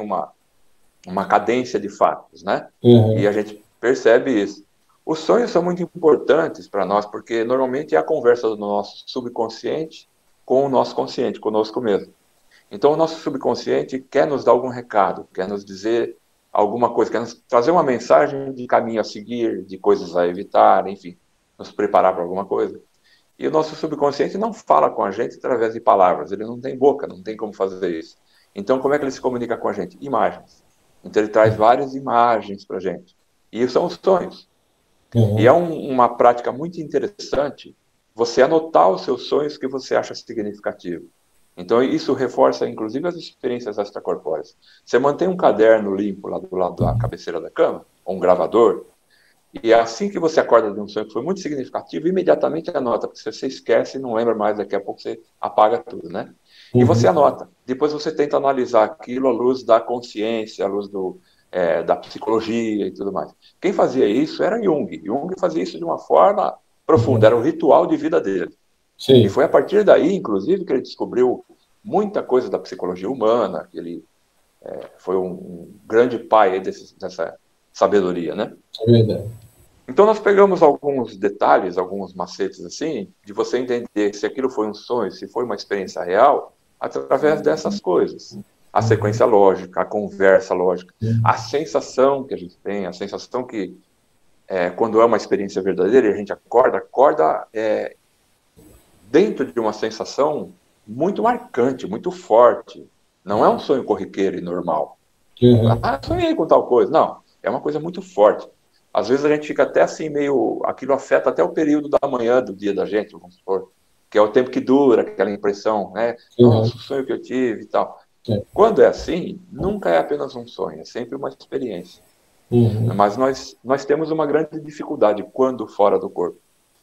uma cadência de fatos, né? E a gente percebe isso. Os sonhos são muito importantes para nós, porque normalmente é a conversa do nosso subconsciente com o nosso consciente, conosco mesmo. Então, o nosso subconsciente quer nos dar algum recado, quer nos dizer alguma coisa, quer nos trazer uma mensagem de caminho a seguir, de coisas a evitar, enfim, nos preparar para alguma coisa. E o nosso subconsciente não fala com a gente através de palavras, ele não tem boca, não tem como fazer isso. Então, como é que ele se comunica com a gente? Imagens. Então, ele traz várias imagens para a gente. E são os sonhos. E é uma prática muito interessante você anotar os seus sonhos que você acha significativo. Então, isso reforça, inclusive, as experiências extracorpóreas. Você mantém um caderno limpo lá do lado da cabeceira da cama, ou um gravador, e assim que você acorda de um sonho que foi muito significativo, imediatamente anota, porque se você esquece, não lembra mais, daqui a pouco você apaga tudo, né? E você anota. Depois você tenta analisar aquilo à luz da consciência, à luz da psicologia e tudo mais. Quem fazia isso era Jung. Jung fazia isso de uma forma profunda, era o ritual de vida dele. Sim. E foi a partir daí, inclusive, que ele descobriu muita coisa da psicologia humana, que ele foi um grande pai dessa sabedoria, né? É verdade. Então nós pegamos alguns detalhes, alguns macetes assim, de você entender se aquilo foi um sonho, se foi uma experiência real, através dessas coisas. A sequência lógica, a conversa lógica, a sensação que a gente tem, a sensação que quando é uma experiência verdadeira e a gente acorda dentro de uma sensação muito marcante, muito forte. Não é um sonho corriqueiro e normal. Sonhei com tal coisa. Não, é uma coisa muito forte. Às vezes a gente fica até assim meio... Aquilo afeta até o período da manhã do dia da gente, vamos supor. Que é o tempo que dura, aquela impressão, né? Nossa, o sonho que eu tive e tal. Quando é assim, nunca é apenas um sonho, é sempre uma experiência. Mas nós temos uma grande dificuldade quando fora do corpo.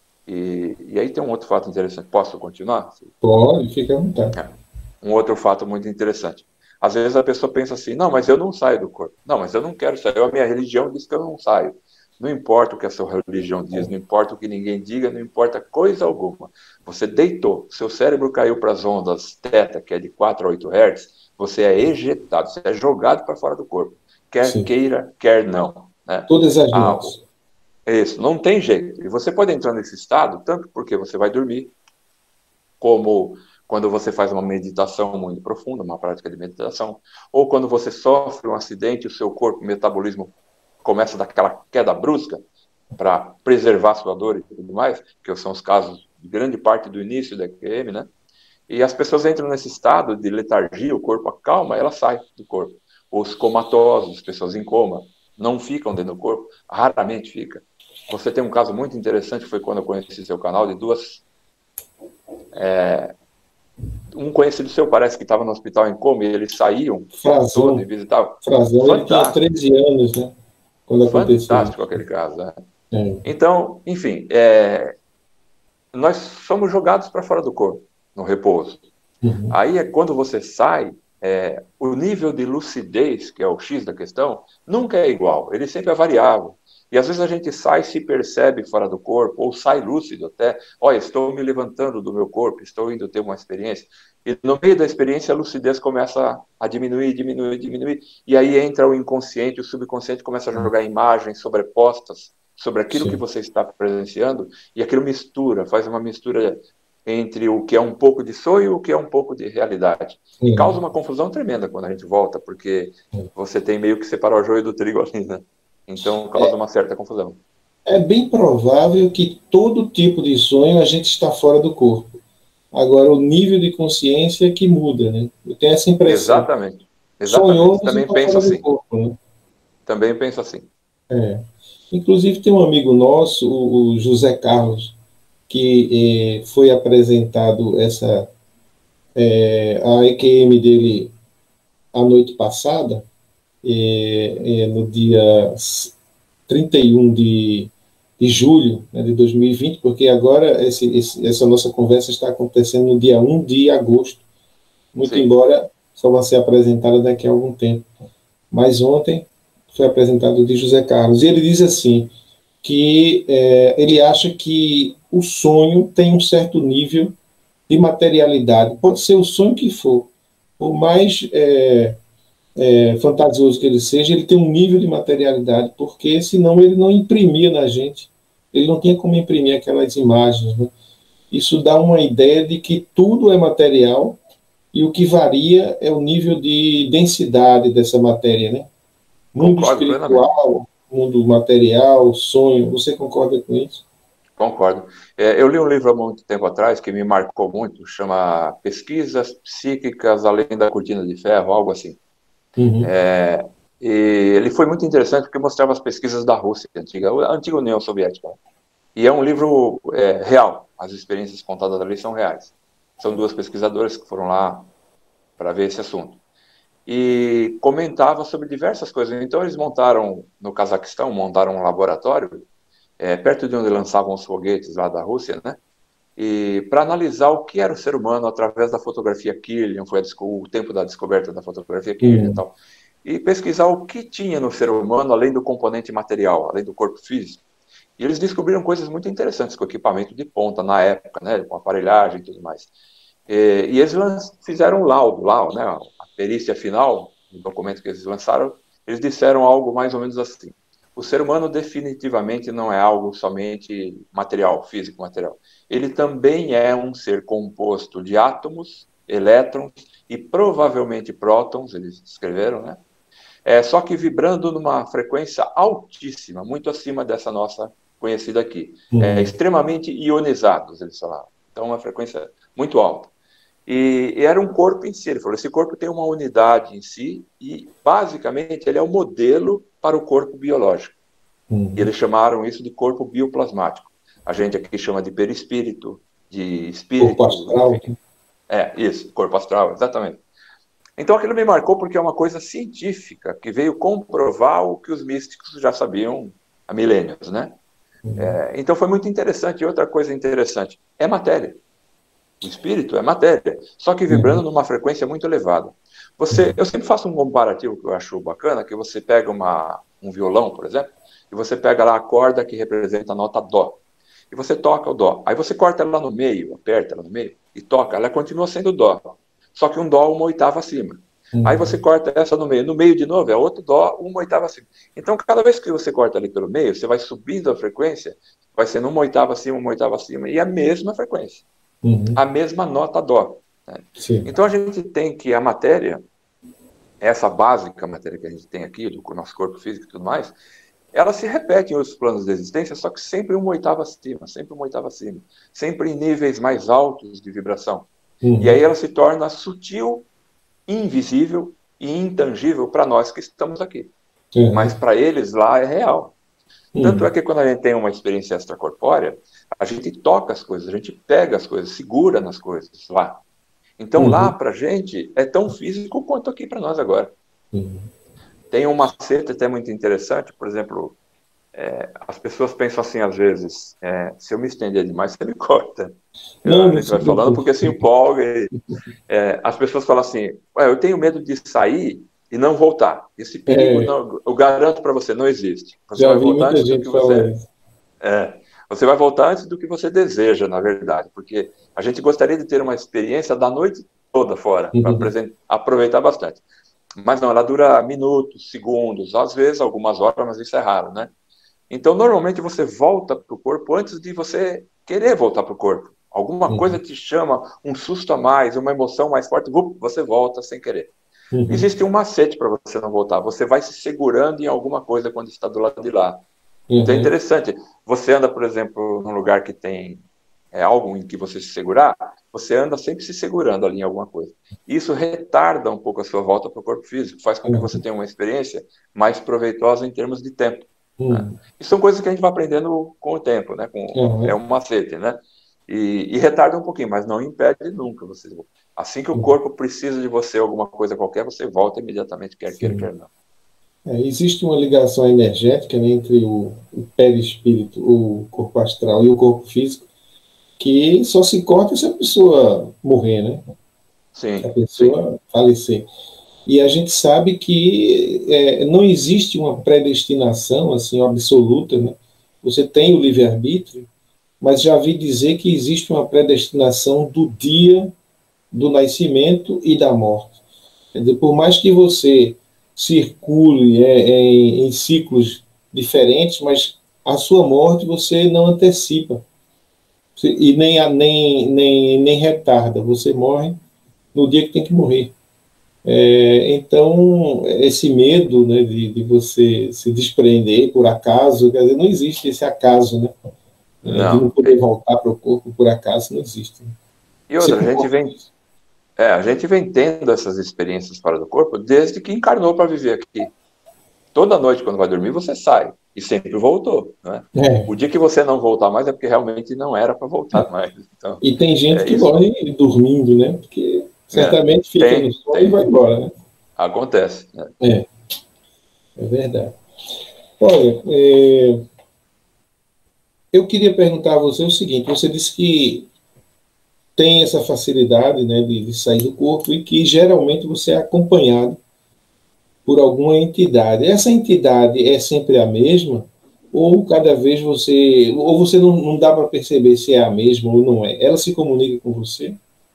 E aí tem um outro fato interessante. Posso continuar? Pode, fica à vontade. Um outro fato muito interessante. Às vezes a pessoa pensa assim, não, mas eu não saio do corpo. Não, mas eu não quero sair. A minha religião diz que eu não saio. Não importa o que a sua religião diz, não importa o que ninguém diga, não importa coisa alguma. Você deitou, seu cérebro caiu para as ondas θ, que é de 4 a 8 Hz, você é ejetado, você é jogado para fora do corpo. Quer queira, quer não. Né? Todas as noites. Isso, não tem jeito. E você pode entrar nesse estado, tanto porque você vai dormir, como quando você faz uma meditação muito profunda, uma prática de meditação, ou quando você sofre um acidente, o seu corpo, o metabolismo começa daquela queda brusca para preservar sua dor e tudo mais, que são os casos de grande parte do início da EQM, né? E as pessoas entram nesse estado de letargia, o corpo acalma, ela sai do corpo. Os comatosos, as pessoas em coma, não ficam dentro do corpo, raramente fica. Você tem um caso muito interessante, foi quando eu conheci seu canal, de duas... um conhecido seu parece que estava no hospital em coma, e eles saíam Frazão, e visitavam. Frazão, ele tinha 13 anos, né? Quando aconteceu. Fantástico aquele caso, né? Então, enfim, nós somos jogados para fora do corpo, no repouso. Aí é quando você sai, o nível de lucidez, que é o X da questão, nunca é igual, ele sempre é variável. E às vezes a gente sai e se percebe fora do corpo, ou sai lúcido até, olha, estou me levantando do meu corpo, estou indo ter uma experiência. E no meio da experiência, a lucidez começa a diminuir, diminuir, diminuir. E aí entra o inconsciente, o subconsciente começa a jogar imagens sobrepostas sobre aquilo que sim, você está presenciando, e aquilo mistura, faz uma mistura entre o que é um pouco de sonho e o que é um pouco de realidade. E causa sim. uma confusão tremenda quando a gente volta, porque você tem meio que separar o joio do trigo ali, né? Então causa uma certa confusão. É bem provável que todo tipo de sonho a gente está fora do corpo. Agora, o nível de consciência é que muda, né? Eu tenho essa impressão. Exatamente. Sonhou, Exatamente. você Também está penso fora do assim. corpo, né? Também penso assim. É. Inclusive, tem um amigo nosso, o José Carlos, que foi apresentado a EQM dele a noite passada, no dia 31 de julho, né, de 2020, porque agora essa nossa conversa está acontecendo no dia 1 de agosto, muito Sim. embora só vai ser apresentada daqui a algum tempo. Mas ontem foi apresentado o de José Carlos, e ele diz assim, que ele acha que o sonho tem um certo nível de materialidade, pode ser o sonho que for, por mais fantasioso que ele seja, ele tem um nível de materialidade, porque senão ele não imprimia na gente, ele não tinha como imprimir aquelas imagens. Né? Isso dá uma ideia de que tudo é material e o que varia é o nível de densidade dessa matéria. Né? Mundo Concordo plenamente. espiritual, mundo material, sonho, você concorda com isso? Concordo. Eu li um livro há muito tempo atrás que me marcou muito, chama Pesquisas Psíquicas Além da Cortina de Ferro, algo assim. Uhum. É, e ele foi muito interessante porque mostrava as pesquisas da Rússia antiga, a antiga União Soviética. E é um livro real, as experiências contadas ali são reais. São duas pesquisadoras que foram lá para ver esse assunto. E comentava sobre diversas coisas. Então eles montaram, no Cazaquistão, montaram um laboratório perto de onde lançavam os foguetes lá da Rússia, né? E para analisar o que era o ser humano através da fotografia Kirlian, foi o tempo da descoberta da fotografia Kirlian e Uhum. tal, e pesquisar o que tinha no ser humano além do componente material, além do corpo físico. E eles descobriram coisas muito interessantes com equipamento de ponta na época, né, com aparelhagem e tudo mais. E eles fizeram um laudo lá, né, a perícia final, o documento que eles lançaram, eles disseram algo mais ou menos assim: o ser humano definitivamente não é algo somente material, físico material. Ele também é um ser composto de átomos, elétrons e provavelmente prótons, eles escreveram, né? Só que vibrando numa frequência altíssima, muito acima dessa nossa conhecida aqui. Uhum. Extremamente ionizados, eles falaram. Então, uma frequência muito alta. E era um corpo em si. Ele falou: esse corpo tem uma unidade em si e, basicamente, ele é o modelo para o corpo biológico. E Uhum. eles chamaram isso de corpo bioplasmático. A gente aqui chama de perispírito, de Corpo espírito, astral. enfim. Isso, corpo astral, exatamente. Então aquilo me marcou porque é uma coisa científica que veio comprovar o que os místicos já sabiam há milênios, né? Uhum. Então foi muito interessante. E outra coisa interessante, é matéria. O espírito é matéria, só que vibrando Uhum. numa frequência muito elevada. Eu sempre faço um comparativo que eu acho bacana, que você pega um violão, por exemplo, e você pega lá a corda que representa a nota dó. E você toca o dó. Aí você corta ela no meio, aperta ela no meio e toca. Ela continua sendo dó. Só que um dó uma oitava acima. Aí você Uhum. corta essa no meio. No meio de novo é outro dó, uma oitava acima. Então, cada vez que você corta ali pelo meio, você vai subindo a frequência, vai sendo uma oitava acima, e a mesma frequência. Uhum. A mesma nota dó. Né? Sim. Então, a gente tem que a matéria, essa básica matéria que a gente tem aqui, do nosso corpo físico e tudo mais, ela se repete em outros planos de existência, só que sempre uma oitava acima, sempre uma oitava acima, sempre em níveis mais altos de vibração. E aí Uhum. ela se torna sutil, invisível e intangível para nós que estamos aqui. Mas Uhum. para eles lá é real. Tanto é Uhum. que quando a gente tem uma experiência extracorpórea, a gente toca as coisas, a gente pega as coisas, segura nas coisas lá. Então lá Uhum. para a gente é tão físico quanto aqui para nós agora. Uhum. Tem uma macete até muito interessante, por exemplo, as pessoas pensam assim às vezes: se eu me estender demais, você me corta. Não, A não gente se vai falando preocupe. porque se empolga. As pessoas falam assim: eu tenho medo de sair e não voltar. Esse perigo, É, não, eu garanto para você, não existe. Você já vai vi voltar muita antes do gente que falar você. isso. Você vai voltar antes do que você deseja, na verdade. Porque a gente gostaria de ter uma experiência da noite toda fora, para Uhum. aproveitar bastante. Mas não, ela dura minutos, segundos, às vezes algumas horas, mas isso é raro, né? Então, normalmente você volta para o corpo antes de você querer voltar para o corpo. Alguma coisa Uhum. te chama, um susto a mais, uma emoção mais forte, você volta sem querer. Uhum. Existe um macete para você não voltar. Você vai se segurando em alguma coisa quando está do lado de lá. Então é Uhum. interessante. Você anda, por exemplo, num lugar que tem algo em que você se segurar, você anda sempre se segurando ali em alguma coisa. Isso retarda um pouco a sua volta para o corpo físico, faz com que você Uhum. tenha uma experiência mais proveitosa em termos de tempo. Né? Uhum. E são coisas que a gente vai aprendendo com o tempo, né? É Uhum. um macete, né? E retarda um pouquinho, mas não impede nunca você. Assim que o Uhum. corpo precisa de você, alguma coisa qualquer, você volta imediatamente, quer queira, Sim. quer não. Existe uma ligação energética, né, entre o perispírito, o corpo astral e o corpo físico, que só se corta se a pessoa morrer, né? Se a Sim, sim. pessoa falecer. E a gente sabe que não existe uma predestinação assim absoluta, né? Você tem o livre-arbítrio, mas já vi dizer que existe uma predestinação do dia do nascimento e da morte. Quer dizer, por mais que você circule em ciclos diferentes, mas a sua morte você não antecipa e nem retarda. Você morre no dia que tem que morrer. Então, esse medo, né, de você se desprender por acaso, quer dizer, não existe esse acaso, né? De não Não. poder voltar para o corpo por acaso, não existe. E Você outra, concorda? a gente vem tendo essas experiências fora do corpo desde que encarnou para viver aqui. Toda noite, quando vai dormir, você sai. E sempre voltou. Né? É. O dia que você não voltar mais é porque realmente não era para voltar mais. Então, E tem gente é que isso. morre dormindo, né? Porque É, certamente fica no tem, sono e vai tem. embora, né? Acontece. Né? É, é verdade. Olha, eu queria perguntar a você o seguinte: você disse que tem essa facilidade, né, de sair do corpo e que geralmente você é acompanhado por alguma entidade. Essa entidade é sempre a mesma? Ou cada vez ou você não dá para perceber se é a mesma ou não é? Ela se comunica com você?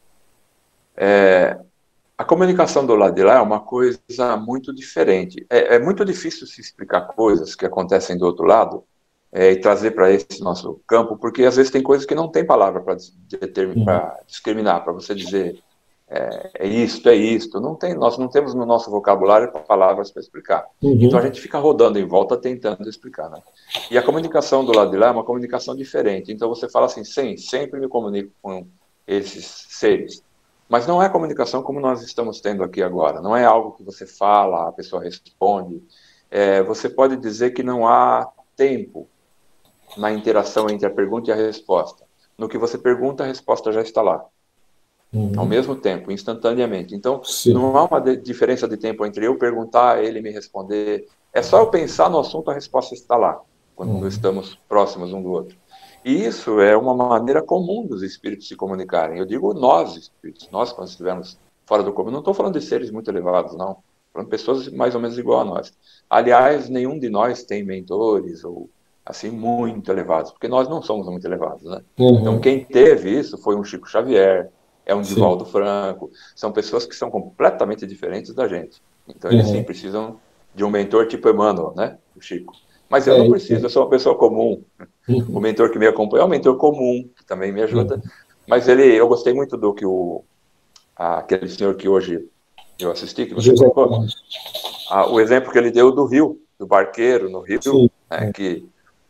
É, a comunicação do lado de lá é uma coisa muito diferente. É muito difícil se explicar coisas que acontecem do outro lado e trazer para esse nosso campo, porque às vezes tem coisas que não tem palavra para Uhum. discriminar, para você dizer é isto, é isto. Não tem, nós não temos no nosso vocabulário palavras para explicar. Então a Uhum. gente fica rodando em volta tentando explicar. Né? E a comunicação do lado de lá é uma comunicação diferente. Então você fala assim, sim, sempre me comunico com esses seres. Mas não é comunicação como nós estamos tendo aqui agora. Não é algo que você fala, a pessoa responde. Você pode dizer que não há tempo na interação entre a pergunta e a resposta. No que você pergunta, a resposta já está lá ao Uhum. mesmo tempo, instantaneamente. Então, Sim. não há uma diferença de tempo entre eu perguntar, ele me responder. É só eu pensar no assunto, a resposta está lá, quando Uhum. estamos próximos um do outro. E isso é uma maneira comum dos espíritos se comunicarem. Eu digo nós, espíritos, nós, quando estivermos fora do corpo. Não estou falando de seres muito elevados, não. Estou falando de pessoas mais ou menos igual a nós. Aliás, nenhum de nós tem mentores ou assim muito elevados, porque nós não somos muito elevados, né? Então, Uhum. quem teve isso foi um Chico Xavier, é um Sim. Divaldo Franco, são pessoas que são completamente diferentes da gente. Então, eles sim Uhum. precisam de um mentor tipo Emmanuel, né? O Chico. Mas eu não É, preciso, eu sou uma pessoa comum. O uhum. mentor que me acompanha é um mentor comum, que também me ajuda. Uhum. Mas eu gostei muito do que aquele senhor que hoje eu assisti, que você José colocou, Carlos. o exemplo que ele deu do rio, do barqueiro no rio, Sim. né, que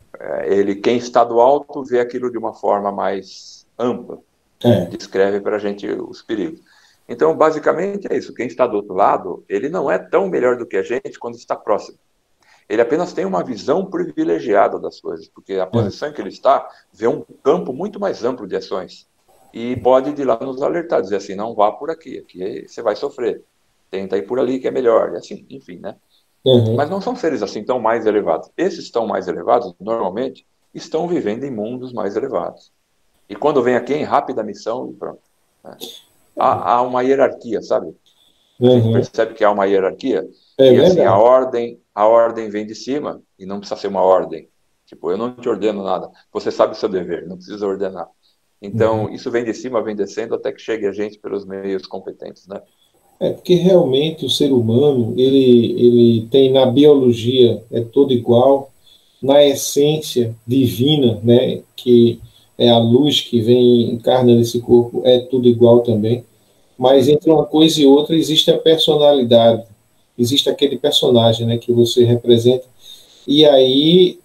quem está do alto vê aquilo de uma forma mais ampla e É. descreve para a gente os perigos. Então, basicamente é isso. Quem está do outro lado, ele não é tão melhor do que a gente quando está próximo. Ele apenas tem uma visão privilegiada das coisas, porque a É. posição em que ele está vê um campo muito mais amplo de ações. E pode de lá nos alertar, dizer assim, não vá por aqui, aqui você vai sofrer. Tenta ir por ali que é melhor. E assim, enfim, né? Uhum. Mas não são seres assim tão mais elevados. Esses tão mais elevados, normalmente, estão vivendo em mundos mais elevados. E quando vem aqui, em rápida missão, e pronto. Né? Há uma hierarquia, sabe? A gente Uhum. percebe que há uma hierarquia É e assim verdade. a ordem vem de cima e não precisa ser uma ordem. Tipo, eu não te ordeno nada. Você sabe o seu dever, não precisa ordenar. Então, isso vem de cima, vem descendo, até que chegue a gente pelos meios competentes, né? Porque realmente o ser humano, ele tem na biologia, é todo igual, na essência divina, né, que é a luz que vem encarna nesse corpo, é tudo igual também. Mas entre uma coisa e outra existe a personalidade, existe aquele personagem, né, que você representa. E aí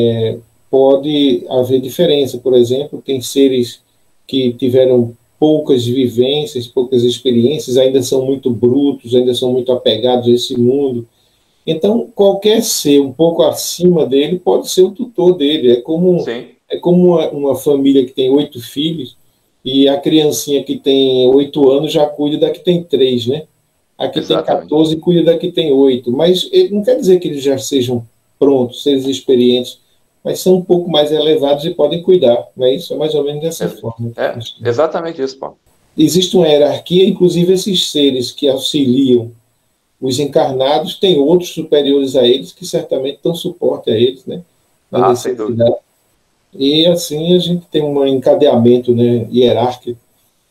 pode haver diferença. Por exemplo, tem seres que tiveram poucas vivências, poucas experiências, ainda são muito brutos, ainda são muito apegados a esse mundo. Então, qualquer ser um pouco acima dele pode ser o tutor dele. Sim, É como uma família que tem 8 filhos e a criancinha que tem 8 anos já cuida da que tem 3, né? A que tem exatamente. 14 cuida da que tem 8. Mas não quer dizer que eles já sejam prontos, seres experientes, mas são um pouco mais elevados e podem cuidar. Não é isso? É mais ou menos dessa forma que funciona. Exatamente isso, Paulo. Existe uma hierarquia, inclusive esses seres que auxiliam os encarnados têm outros superiores a eles que certamente dão suporte a eles, né? Na Ah, sem dúvida. necessidade. E assim a gente tem um encadeamento, né, hierárquico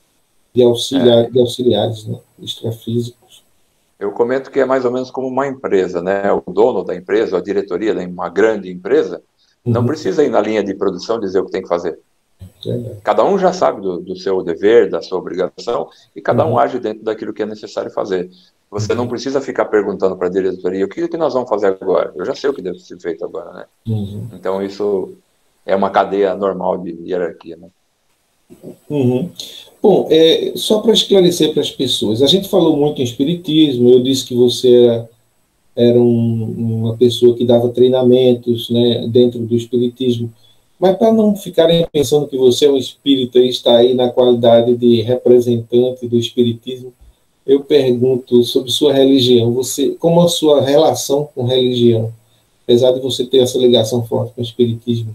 É, de auxiliares, né, extrafísicos. eu comento que é mais ou menos como uma empresa, né? O dono da empresa, a diretoria de uma grande empresa, não Uhum, precisa ir na linha de produção dizer o que tem que fazer. verdade. Cada um já sabe do seu dever, da sua obrigação, e cada um Uhum, age dentro daquilo que é necessário fazer. Você não uhum, precisa ficar perguntando para a diretoria o que nós vamos fazer agora. Eu já sei o que deve ser feito agora, né? uhum, Então, isso é uma cadeia normal de hierarquia, né? uhum. Bom, só para esclarecer para as pessoas, a gente falou muito em espiritismo, eu disse que você era uma pessoa que dava treinamentos, né, dentro do espiritismo. Mas para não ficarem pensando que você é um espírita e está aí na qualidade de representante do espiritismo, eu pergunto sobre sua religião. Você, como a sua relação com religião, apesar de você ter essa ligação forte com o espiritismo?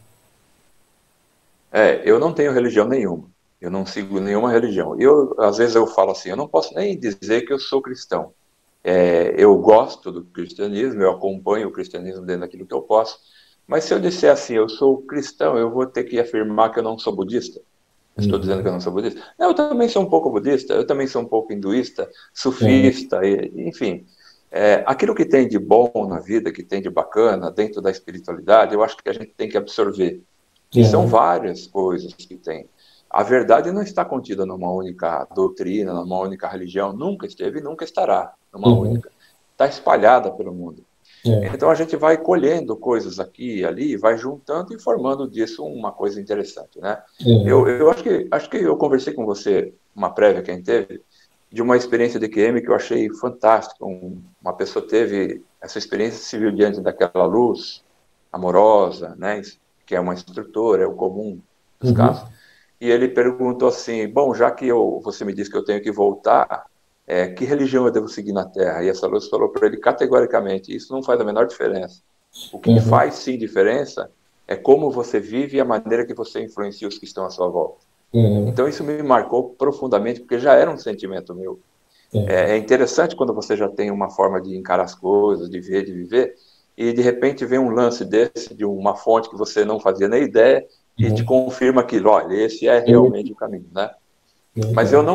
Eu não tenho religião nenhuma. Eu não sigo nenhuma religião. Às vezes eu falo assim, eu não posso nem dizer que eu sou cristão. Eu gosto do cristianismo, eu acompanho o cristianismo dentro daquilo que eu posso, mas se eu disser assim, eu sou cristão, eu vou ter que afirmar que eu não sou budista. Estou dizendo que eu Uhum. não sou budista. Não, eu também sou um pouco budista, eu também sou um pouco hinduísta, É, sufista, enfim. Aquilo que tem de bom na vida, que tem de bacana dentro da espiritualidade, eu acho que a gente tem que absorver. E são é, várias coisas que tem. A verdade não está contida numa única doutrina, numa única religião, nunca esteve e nunca estará numa uhum. única. Está espalhada pelo mundo. É, Então a gente vai colhendo coisas aqui e ali, vai juntando e formando disso uma coisa interessante, né? é, Eu acho que eu conversei com você, uma prévia que a gente teve, de uma experiência de QM que eu achei fantástica. Uma pessoa teve essa experiência, se viu diante daquela luz amorosa, né? Que é uma instrutora, é o comum dos uhum. casos. E ele perguntou assim: bom, já que você me disse que eu tenho que voltar, que religião eu devo seguir na Terra? E essa luz falou para ele categoricamente: isso não faz a menor diferença. O que Uhum. faz sim diferença é como você vive e a maneira que você influencia os que estão à sua volta. É, Então isso me marcou profundamente, porque já era um sentimento meu. É interessante quando você já tem uma forma de encarar as coisas, de ver, de viver, e de repente vem um lance desse, de uma fonte que você não fazia nem ideia, e te uhum. confirma aquilo, olha, esse é É muito realmente o caminho, né? Mas verdade.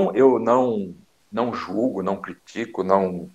não julgo, não critico, não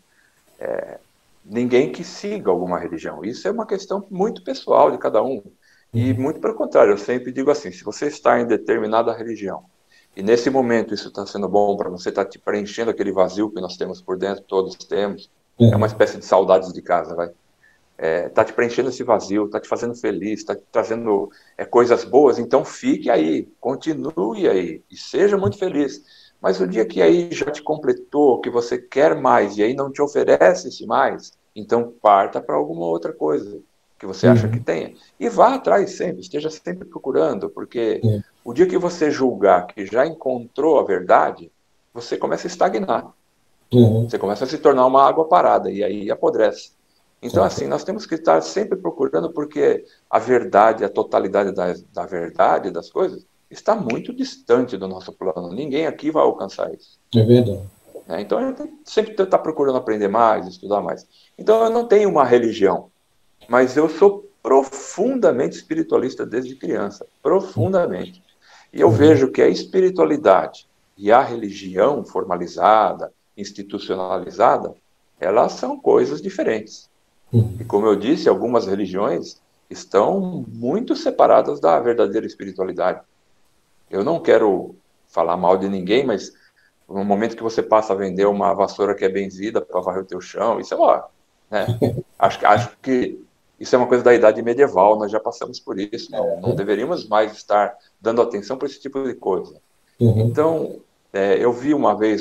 ninguém que siga alguma religião. Isso é uma questão muito pessoal de cada um. E Uhum. muito pelo contrário, eu sempre digo assim: se você está em determinada religião e nesse momento isso está sendo bom para você, está te preenchendo aquele vazio que nós temos por dentro, todos temos, é uma Uhum. espécie de saudades de casa, vai. Está te preenchendo esse vazio, está te fazendo feliz, está te trazendo coisas boas, então fique aí, continue aí e seja muito feliz. Mas o dia que aí já te completou, que você quer mais e aí não te oferece esse mais, então parta para alguma outra coisa que você acha que Uhum. tenha. E vá atrás sempre, esteja sempre procurando, porque É. o dia que você julgar que já encontrou a verdade, você começa a estagnar. Uhum. Você começa a se tornar uma água parada e aí apodrece. Então, Certo. assim, nós temos que estar sempre procurando, porque a verdade, a totalidade da verdade das coisas, está muito distante do nosso plano. Ninguém aqui vai alcançar isso. É verdade. Né? Então, a gente tem que sempre estar procurando aprender mais, estudar mais. Então, eu não tenho uma religião, mas eu sou profundamente espiritualista desde criança. Profundamente. E eu vejo que a espiritualidade e a religião formalizada, institucionalizada, elas são coisas diferentes. E como eu disse, algumas religiões estão muito separadas da verdadeira espiritualidade. Eu não quero falar mal de ninguém, mas no momento que você passa a vender uma vassoura que é benzida para varrer o teu chão, isso é uma, né? Acho que isso é uma coisa da idade medieval, nós já passamos por isso, não deveríamos mais estar dando atenção para esse tipo de coisa. Então, eu vi uma vez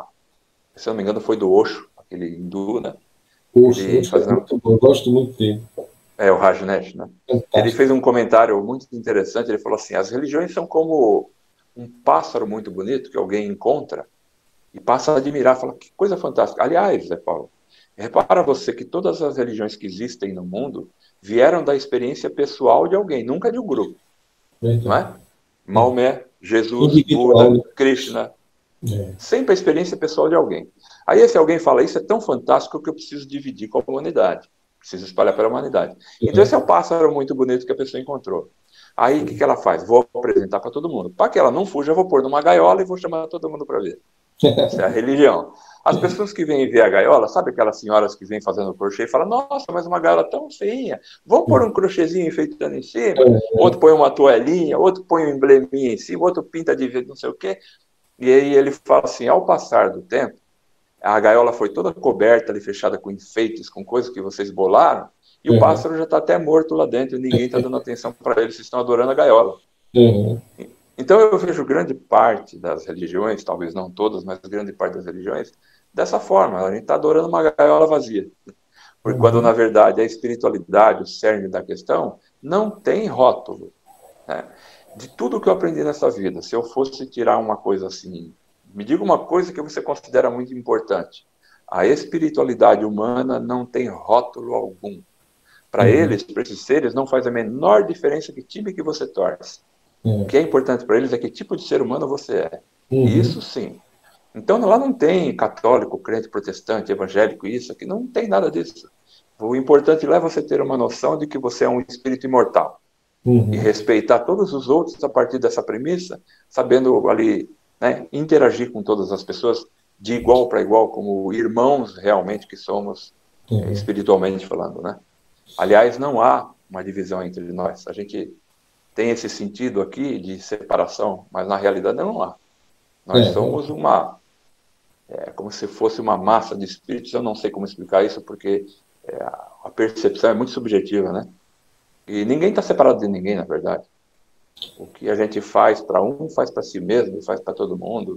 se eu não me engano foi do Osho, aquele hindu, né? Osho é muito bom, eu gosto muito dele. O Rajneesh, né? Fantástico. Ele fez um comentário muito interessante, ele falou assim, as religiões são como um pássaro muito bonito que alguém encontra e passa a admirar, fala, que coisa fantástica. Aliás, Zé Paulo, repara você que todas as religiões que existem no mundo vieram da experiência pessoal de alguém, nunca de um grupo. Verdade. Não é? Maomé, Jesus, Individual, Buda, né? Krishna. Sempre a experiência pessoal de alguém. Aí esse alguém fala, isso é tão fantástico que eu preciso dividir com a humanidade. Preciso espalhar pela humanidade. Então esse é o pássaro muito bonito que a pessoa encontrou. Aí o que ela faz? Vou apresentar para todo mundo. Para que ela não fuja, eu vou pôr numa gaiola e vou chamar todo mundo para ver. Essa é a religião. As pessoas que vêm ver a gaiola, sabe aquelas senhoras que vêm fazendo crochê e falam, nossa, mas uma gaiola tão feinha, vamos pôr um crochêzinho enfeitando em cima, outro põe uma toalhinha, outro põe um embleminha em cima, outro pinta de não sei o quê. E aí ele fala assim, ao passar do tempo, a gaiola foi toda coberta ali, fechada com enfeites, com coisas que vocês bolaram, e o pássaro já está até morto lá dentro, e ninguém está dando atenção para ele, vocês estão adorando a gaiola. Então eu vejo grande parte das religiões, talvez não todas, mas grande parte das religiões, dessa forma, a gente está adorando uma gaiola vazia. Porque quando, na verdade, a espiritualidade, o cerne da questão, não tem rótulo. Né? De tudo que eu aprendi nessa vida, se eu fosse tirar uma coisa assim, me diga uma coisa que você considera muito importante. A espiritualidade humana não tem rótulo algum. Para eles, para esses seres, não faz a menor diferença que time que você torce. O que é importante para eles é que tipo de ser humano você é. Isso sim. Então lá não tem católico, crente, protestante, evangélico, isso aqui, não tem nada disso. O importante lá é você ter uma noção de que você é um espírito imortal. E respeitar todos os outros a partir dessa premissa, sabendo ali, né, interagir com todas as pessoas de igual para igual, como irmãos realmente que somos, espiritualmente falando, né? Aliás, não há uma divisão entre nós. A gente tem esse sentido aqui de separação, mas na realidade não há. Nós somos como se fosse uma massa de espíritos, eu não sei como explicar isso, porque a percepção é muito subjetiva, né? E ninguém está separado de ninguém, na verdade. O que a gente faz para um, faz para si mesmo, faz para todo mundo.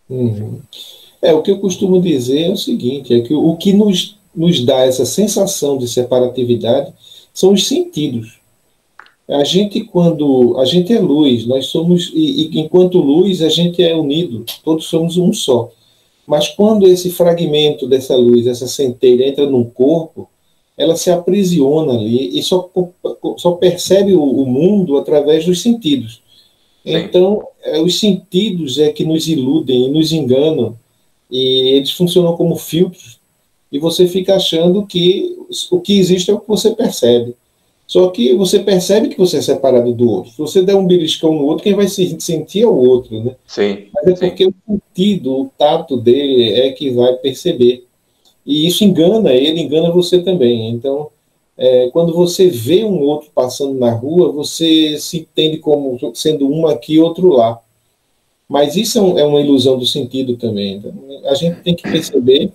O que eu costumo dizer é o seguinte, é que o que nos dá essa sensação de separatividade são os sentidos. A gente, quando a gente é luz, nós somos, e enquanto luz a gente é unido, todos somos um só. Mas quando esse fragmento dessa luz, essa centelha entra num corpo, ela se aprisiona ali e só percebe o mundo através dos sentidos. Então, os sentidos é que nos iludem e nos enganam, e eles funcionam como filtros, e você fica achando que o que existe é o que você percebe. Só que você percebe que você é separado do outro. Se você der um beliscão no outro, quem vai se sentir é o outro, né? Sim. Mas é porque o sentido, o tato dele é que vai perceber. E isso engana ele, engana você também. Então, quando você vê um outro passando na rua, você se entende como sendo um aqui e outro lá. Mas isso é uma ilusão do sentido também. Então, a gente tem que perceber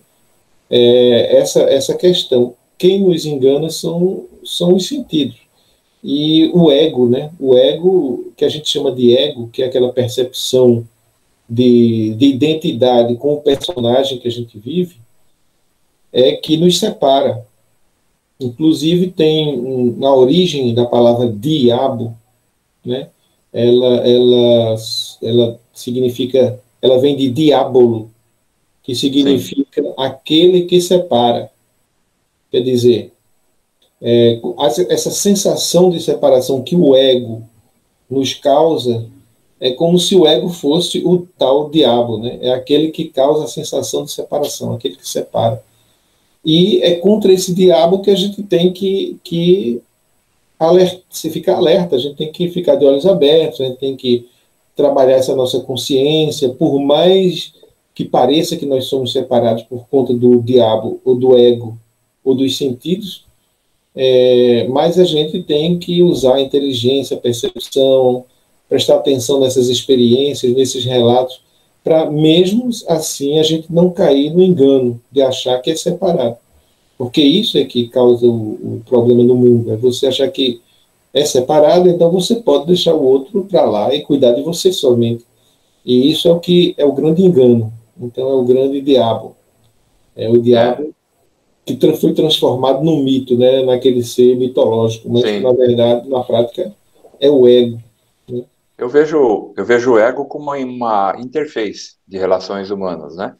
essa questão. Quem nos engana são os sentidos. E o ego, né? O ego, que a gente chama de ego, que é aquela percepção de identidade com o personagem que a gente vive, é que nos separa. Inclusive tem na origem da palavra diabo, né? Ela significa, ela vem de diabolo, que significa aquele que separa. Quer dizer, essa sensação de separação que o ego nos causa é como se o ego fosse o tal diabo, né? É aquele que causa a sensação de separação, aquele que separa. E é contra esse diabo que a gente tem que ficar alerta, a gente tem que ficar de olhos abertos, a gente tem que trabalhar essa nossa consciência, por mais que pareça que nós somos separados por conta do diabo, ou do ego, ou dos sentidos, mas a gente tem que usar a inteligência, a percepção, prestar atenção nessas experiências, nesses relatos, para mesmo assim a gente não cair no engano de achar que é separado. Porque isso é que causa o problema no mundo. É você achar que é separado, então você pode deixar o outro para lá e cuidar de você somente. E isso é o que é o grande engano. Então é o grande diabo. É o diabo que foi transformado num mito, né, naquele ser mitológico, mas que na verdade, na prática, é o ego. Né? Eu vejo o ego como uma interface de relações humanas, né?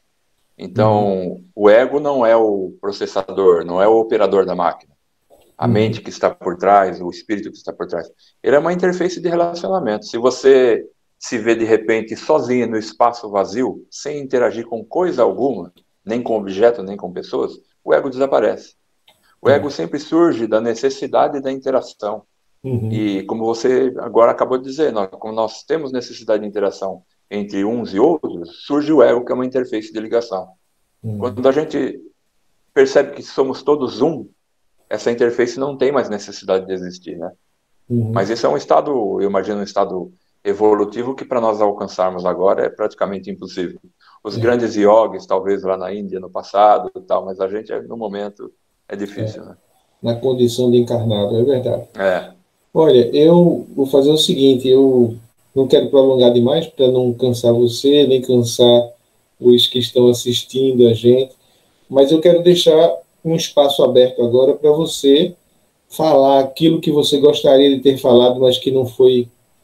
Então, o ego não é o processador, não é o operador da máquina. A mente que está por trás, o espírito que está por trás. Ele é uma interface de relacionamento. Se você se vê de repente sozinho no espaço vazio, sem interagir com coisa alguma, nem com objeto, nem com pessoas, o ego desaparece. O ego sempre surge da necessidade da interação. E como você agora acabou de dizer, como nós temos necessidade de interação entre uns e outros, surge o ego, que é uma interface de ligação. Quando a gente percebe que somos todos um, essa interface não tem mais necessidade de existir, né? Mas isso é um estado, eu imagino, um estado evolutivo que para nós alcançarmos agora é praticamente impossível. Os grandes yogis, talvez lá na Índia no passado e tal, mas a gente no momento é difícil, né? Na condição de encarnado, é verdade. Olha, eu vou fazer o seguinte, eu não quero prolongar demais para não cansar você, nem cansar os que estão assistindo a gente, mas eu quero deixar um espaço aberto agora para você falar aquilo que você gostaria de ter falado, mas que não foi,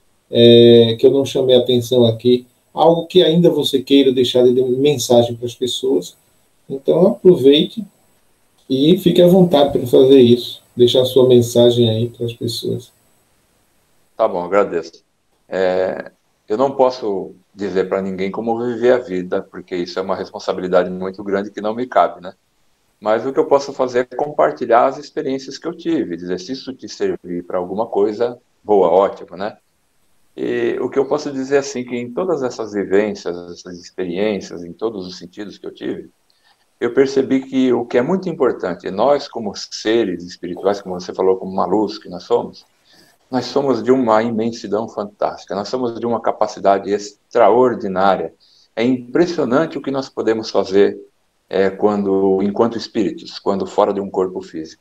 que eu não chamei atenção aqui, algo que ainda você queira deixar de mensagem para as pessoas. Então aproveite e fique à vontade para fazer isso, deixar sua mensagem aí para as pessoas. Tá bom, agradeço. Eu não posso dizer para ninguém como viver a vida, porque isso é uma responsabilidade muito grande que não me cabe, né? Mas o que eu posso fazer é compartilhar as experiências que eu tive, dizer se isso te servir para alguma coisa, boa, ótimo, né? E o que eu posso dizer assim, que em todas essas vivências, essas experiências, em todos os sentidos que eu tive, eu percebi que o que é muito importante, nós como seres espirituais, como você falou, como uma luz que nós somos de uma imensidão fantástica, nós somos de uma capacidade extraordinária. É impressionante o que nós podemos fazer enquanto espíritos, quando fora de um corpo físico.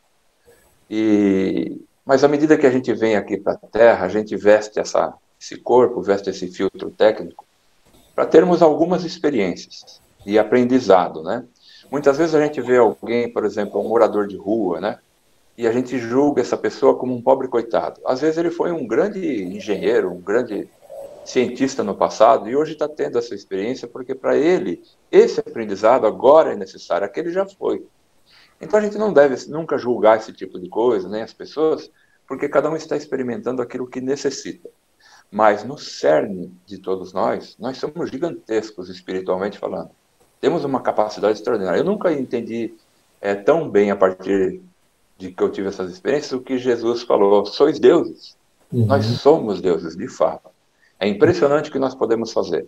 Mas à medida que a gente vem aqui para a Terra, a gente veste esse corpo, veste esse filtro técnico, para termos algumas experiências e aprendizado, né? Muitas vezes a gente vê alguém, por exemplo, um morador de rua, né? E a gente julga essa pessoa como um pobre coitado. Às vezes ele foi um grande engenheiro, um grande cientista no passado, e hoje está tendo essa experiência porque para ele esse aprendizado agora é necessário, aquele já foi. Então a gente não deve nunca julgar esse tipo de coisa, nem as pessoas, porque cada um está experimentando aquilo que necessita. Mas no cerne de todos nós somos gigantescos espiritualmente falando. Temos uma capacidade extraordinária. Eu nunca entendi tão bem a partir de que eu tive essas experiências o que Jesus falou: sois deuses. Nós somos deuses, de fato. É impressionante o que nós podemos fazer.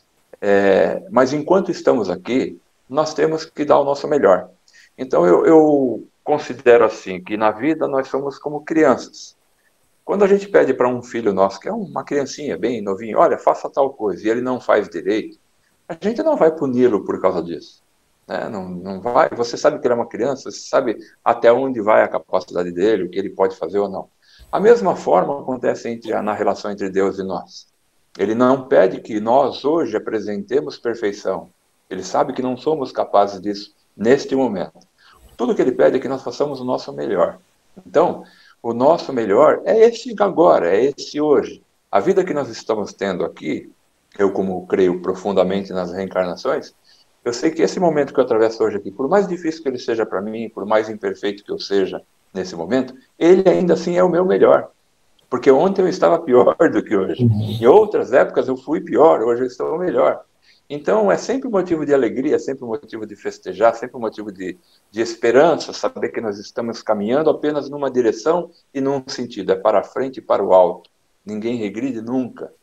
Mas enquanto estamos aqui, nós temos que dar o nosso melhor. Então eu considero assim, que na vida nós somos como crianças. Quando a gente pede para um filho nosso, que é uma criancinha bem novinho, olha, faça tal coisa, e ele não faz direito, a gente não vai puni-lo por causa disso. Né? Não vai. Você sabe que ele é uma criança, você sabe até onde vai a capacidade dele, o que ele pode fazer ou não. A mesma forma acontece na relação entre Deus e nós. Ele não pede que nós hoje apresentemos perfeição. Ele sabe que não somos capazes disso neste momento. Tudo que ele pede é que nós façamos o nosso melhor. Então, o nosso melhor é esse agora, é esse hoje. A vida que nós estamos tendo aqui, eu como creio profundamente nas reencarnações, eu sei que esse momento que eu atravesso hoje aqui, por mais difícil que ele seja para mim, por mais imperfeito que eu seja nesse momento, ele ainda assim é o meu melhor. Porque ontem eu estava pior do que hoje. Em outras épocas eu fui pior, hoje eu estou melhor. Então é sempre motivo de alegria, sempre motivo de festejar, sempre motivo de esperança, saber que nós estamos caminhando apenas numa direção e num sentido, é para a frente e para o alto. Ninguém regride nunca.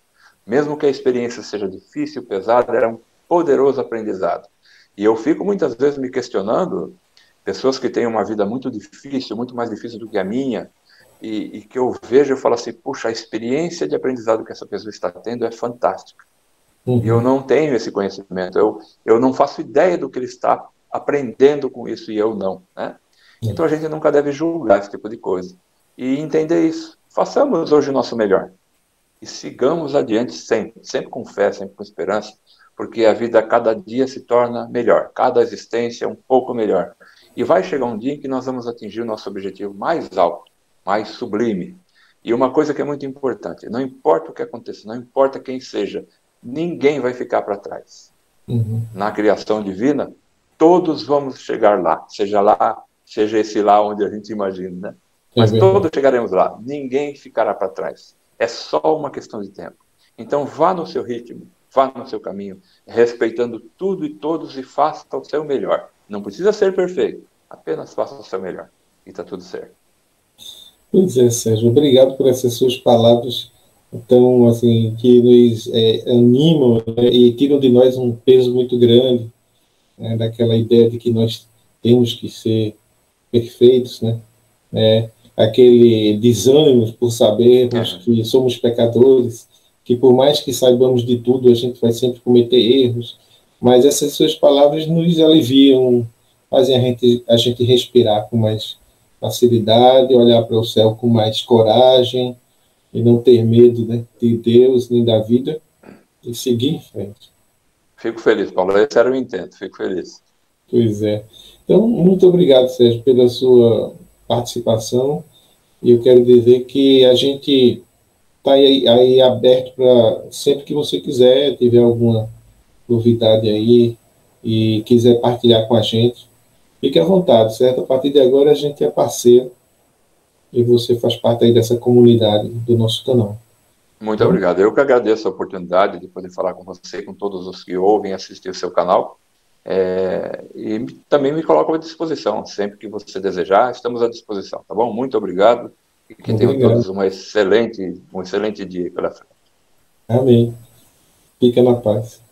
Mesmo que a experiência seja difícil, pesada, era um poderoso aprendizado. E eu fico muitas vezes me questionando, pessoas que têm uma vida muito difícil, muito mais difícil do que a minha, e que eu vejo e falo assim, puxa, a experiência de aprendizado que essa pessoa está tendo é fantástica. E eu não tenho esse conhecimento, eu não faço ideia do que ele está aprendendo com isso e eu não, né? Então a gente nunca deve julgar esse tipo de coisa. E entender isso. Façamos hoje o nosso melhor. E sigamos adiante sempre, sempre com fé, sempre com esperança, porque a vida a cada dia se torna melhor, cada existência é um pouco melhor. E vai chegar um dia em que nós vamos atingir o nosso objetivo mais alto, mais sublime. E uma coisa que é muito importante, não importa o que aconteça, não importa quem seja, ninguém vai ficar para trás. Na criação divina, todos vamos chegar lá, seja esse lá onde a gente imagina, né? Mas todos chegaremos lá, ninguém ficará para trás. É só uma questão de tempo. Então vá no seu ritmo, vá no seu caminho, respeitando tudo e todos e faça o seu melhor. Não precisa ser perfeito, apenas faça o seu melhor e está tudo certo. Pois é, Sérgio, obrigado por essas suas palavras tão, assim, que nos animam, né, e tiram de nós um peso muito grande, né, daquela ideia de que nós temos que ser perfeitos, né? Aquele desânimo por sabermos que somos pecadores, que por mais que saibamos de tudo, a gente vai sempre cometer erros, mas essas suas palavras nos aliviam, fazem a gente respirar com mais facilidade, olhar para o céu com mais coragem e não ter medo, né, de Deus nem da vida e seguir em frente. Fico feliz, Paulo. Esse era o intento. Fico feliz. Pois é. Então, muito obrigado, Sérgio, pela sua participação. E eu quero dizer que a gente está aí aberto para sempre que você quiser, tiver alguma novidade aí e quiser partilhar com a gente, fique à vontade, certo? A partir de agora a gente é parceiro e você faz parte aí dessa comunidade do nosso canal. Muito obrigado. Eu que agradeço a oportunidade de poder falar com você, com todos os que ouvem e assistir o seu canal. E também me coloco à disposição. Sempre que você desejar, estamos à disposição, tá bom? Muito obrigado e que tenham todos um excelente dia pela frente. Amém. Fica na paz.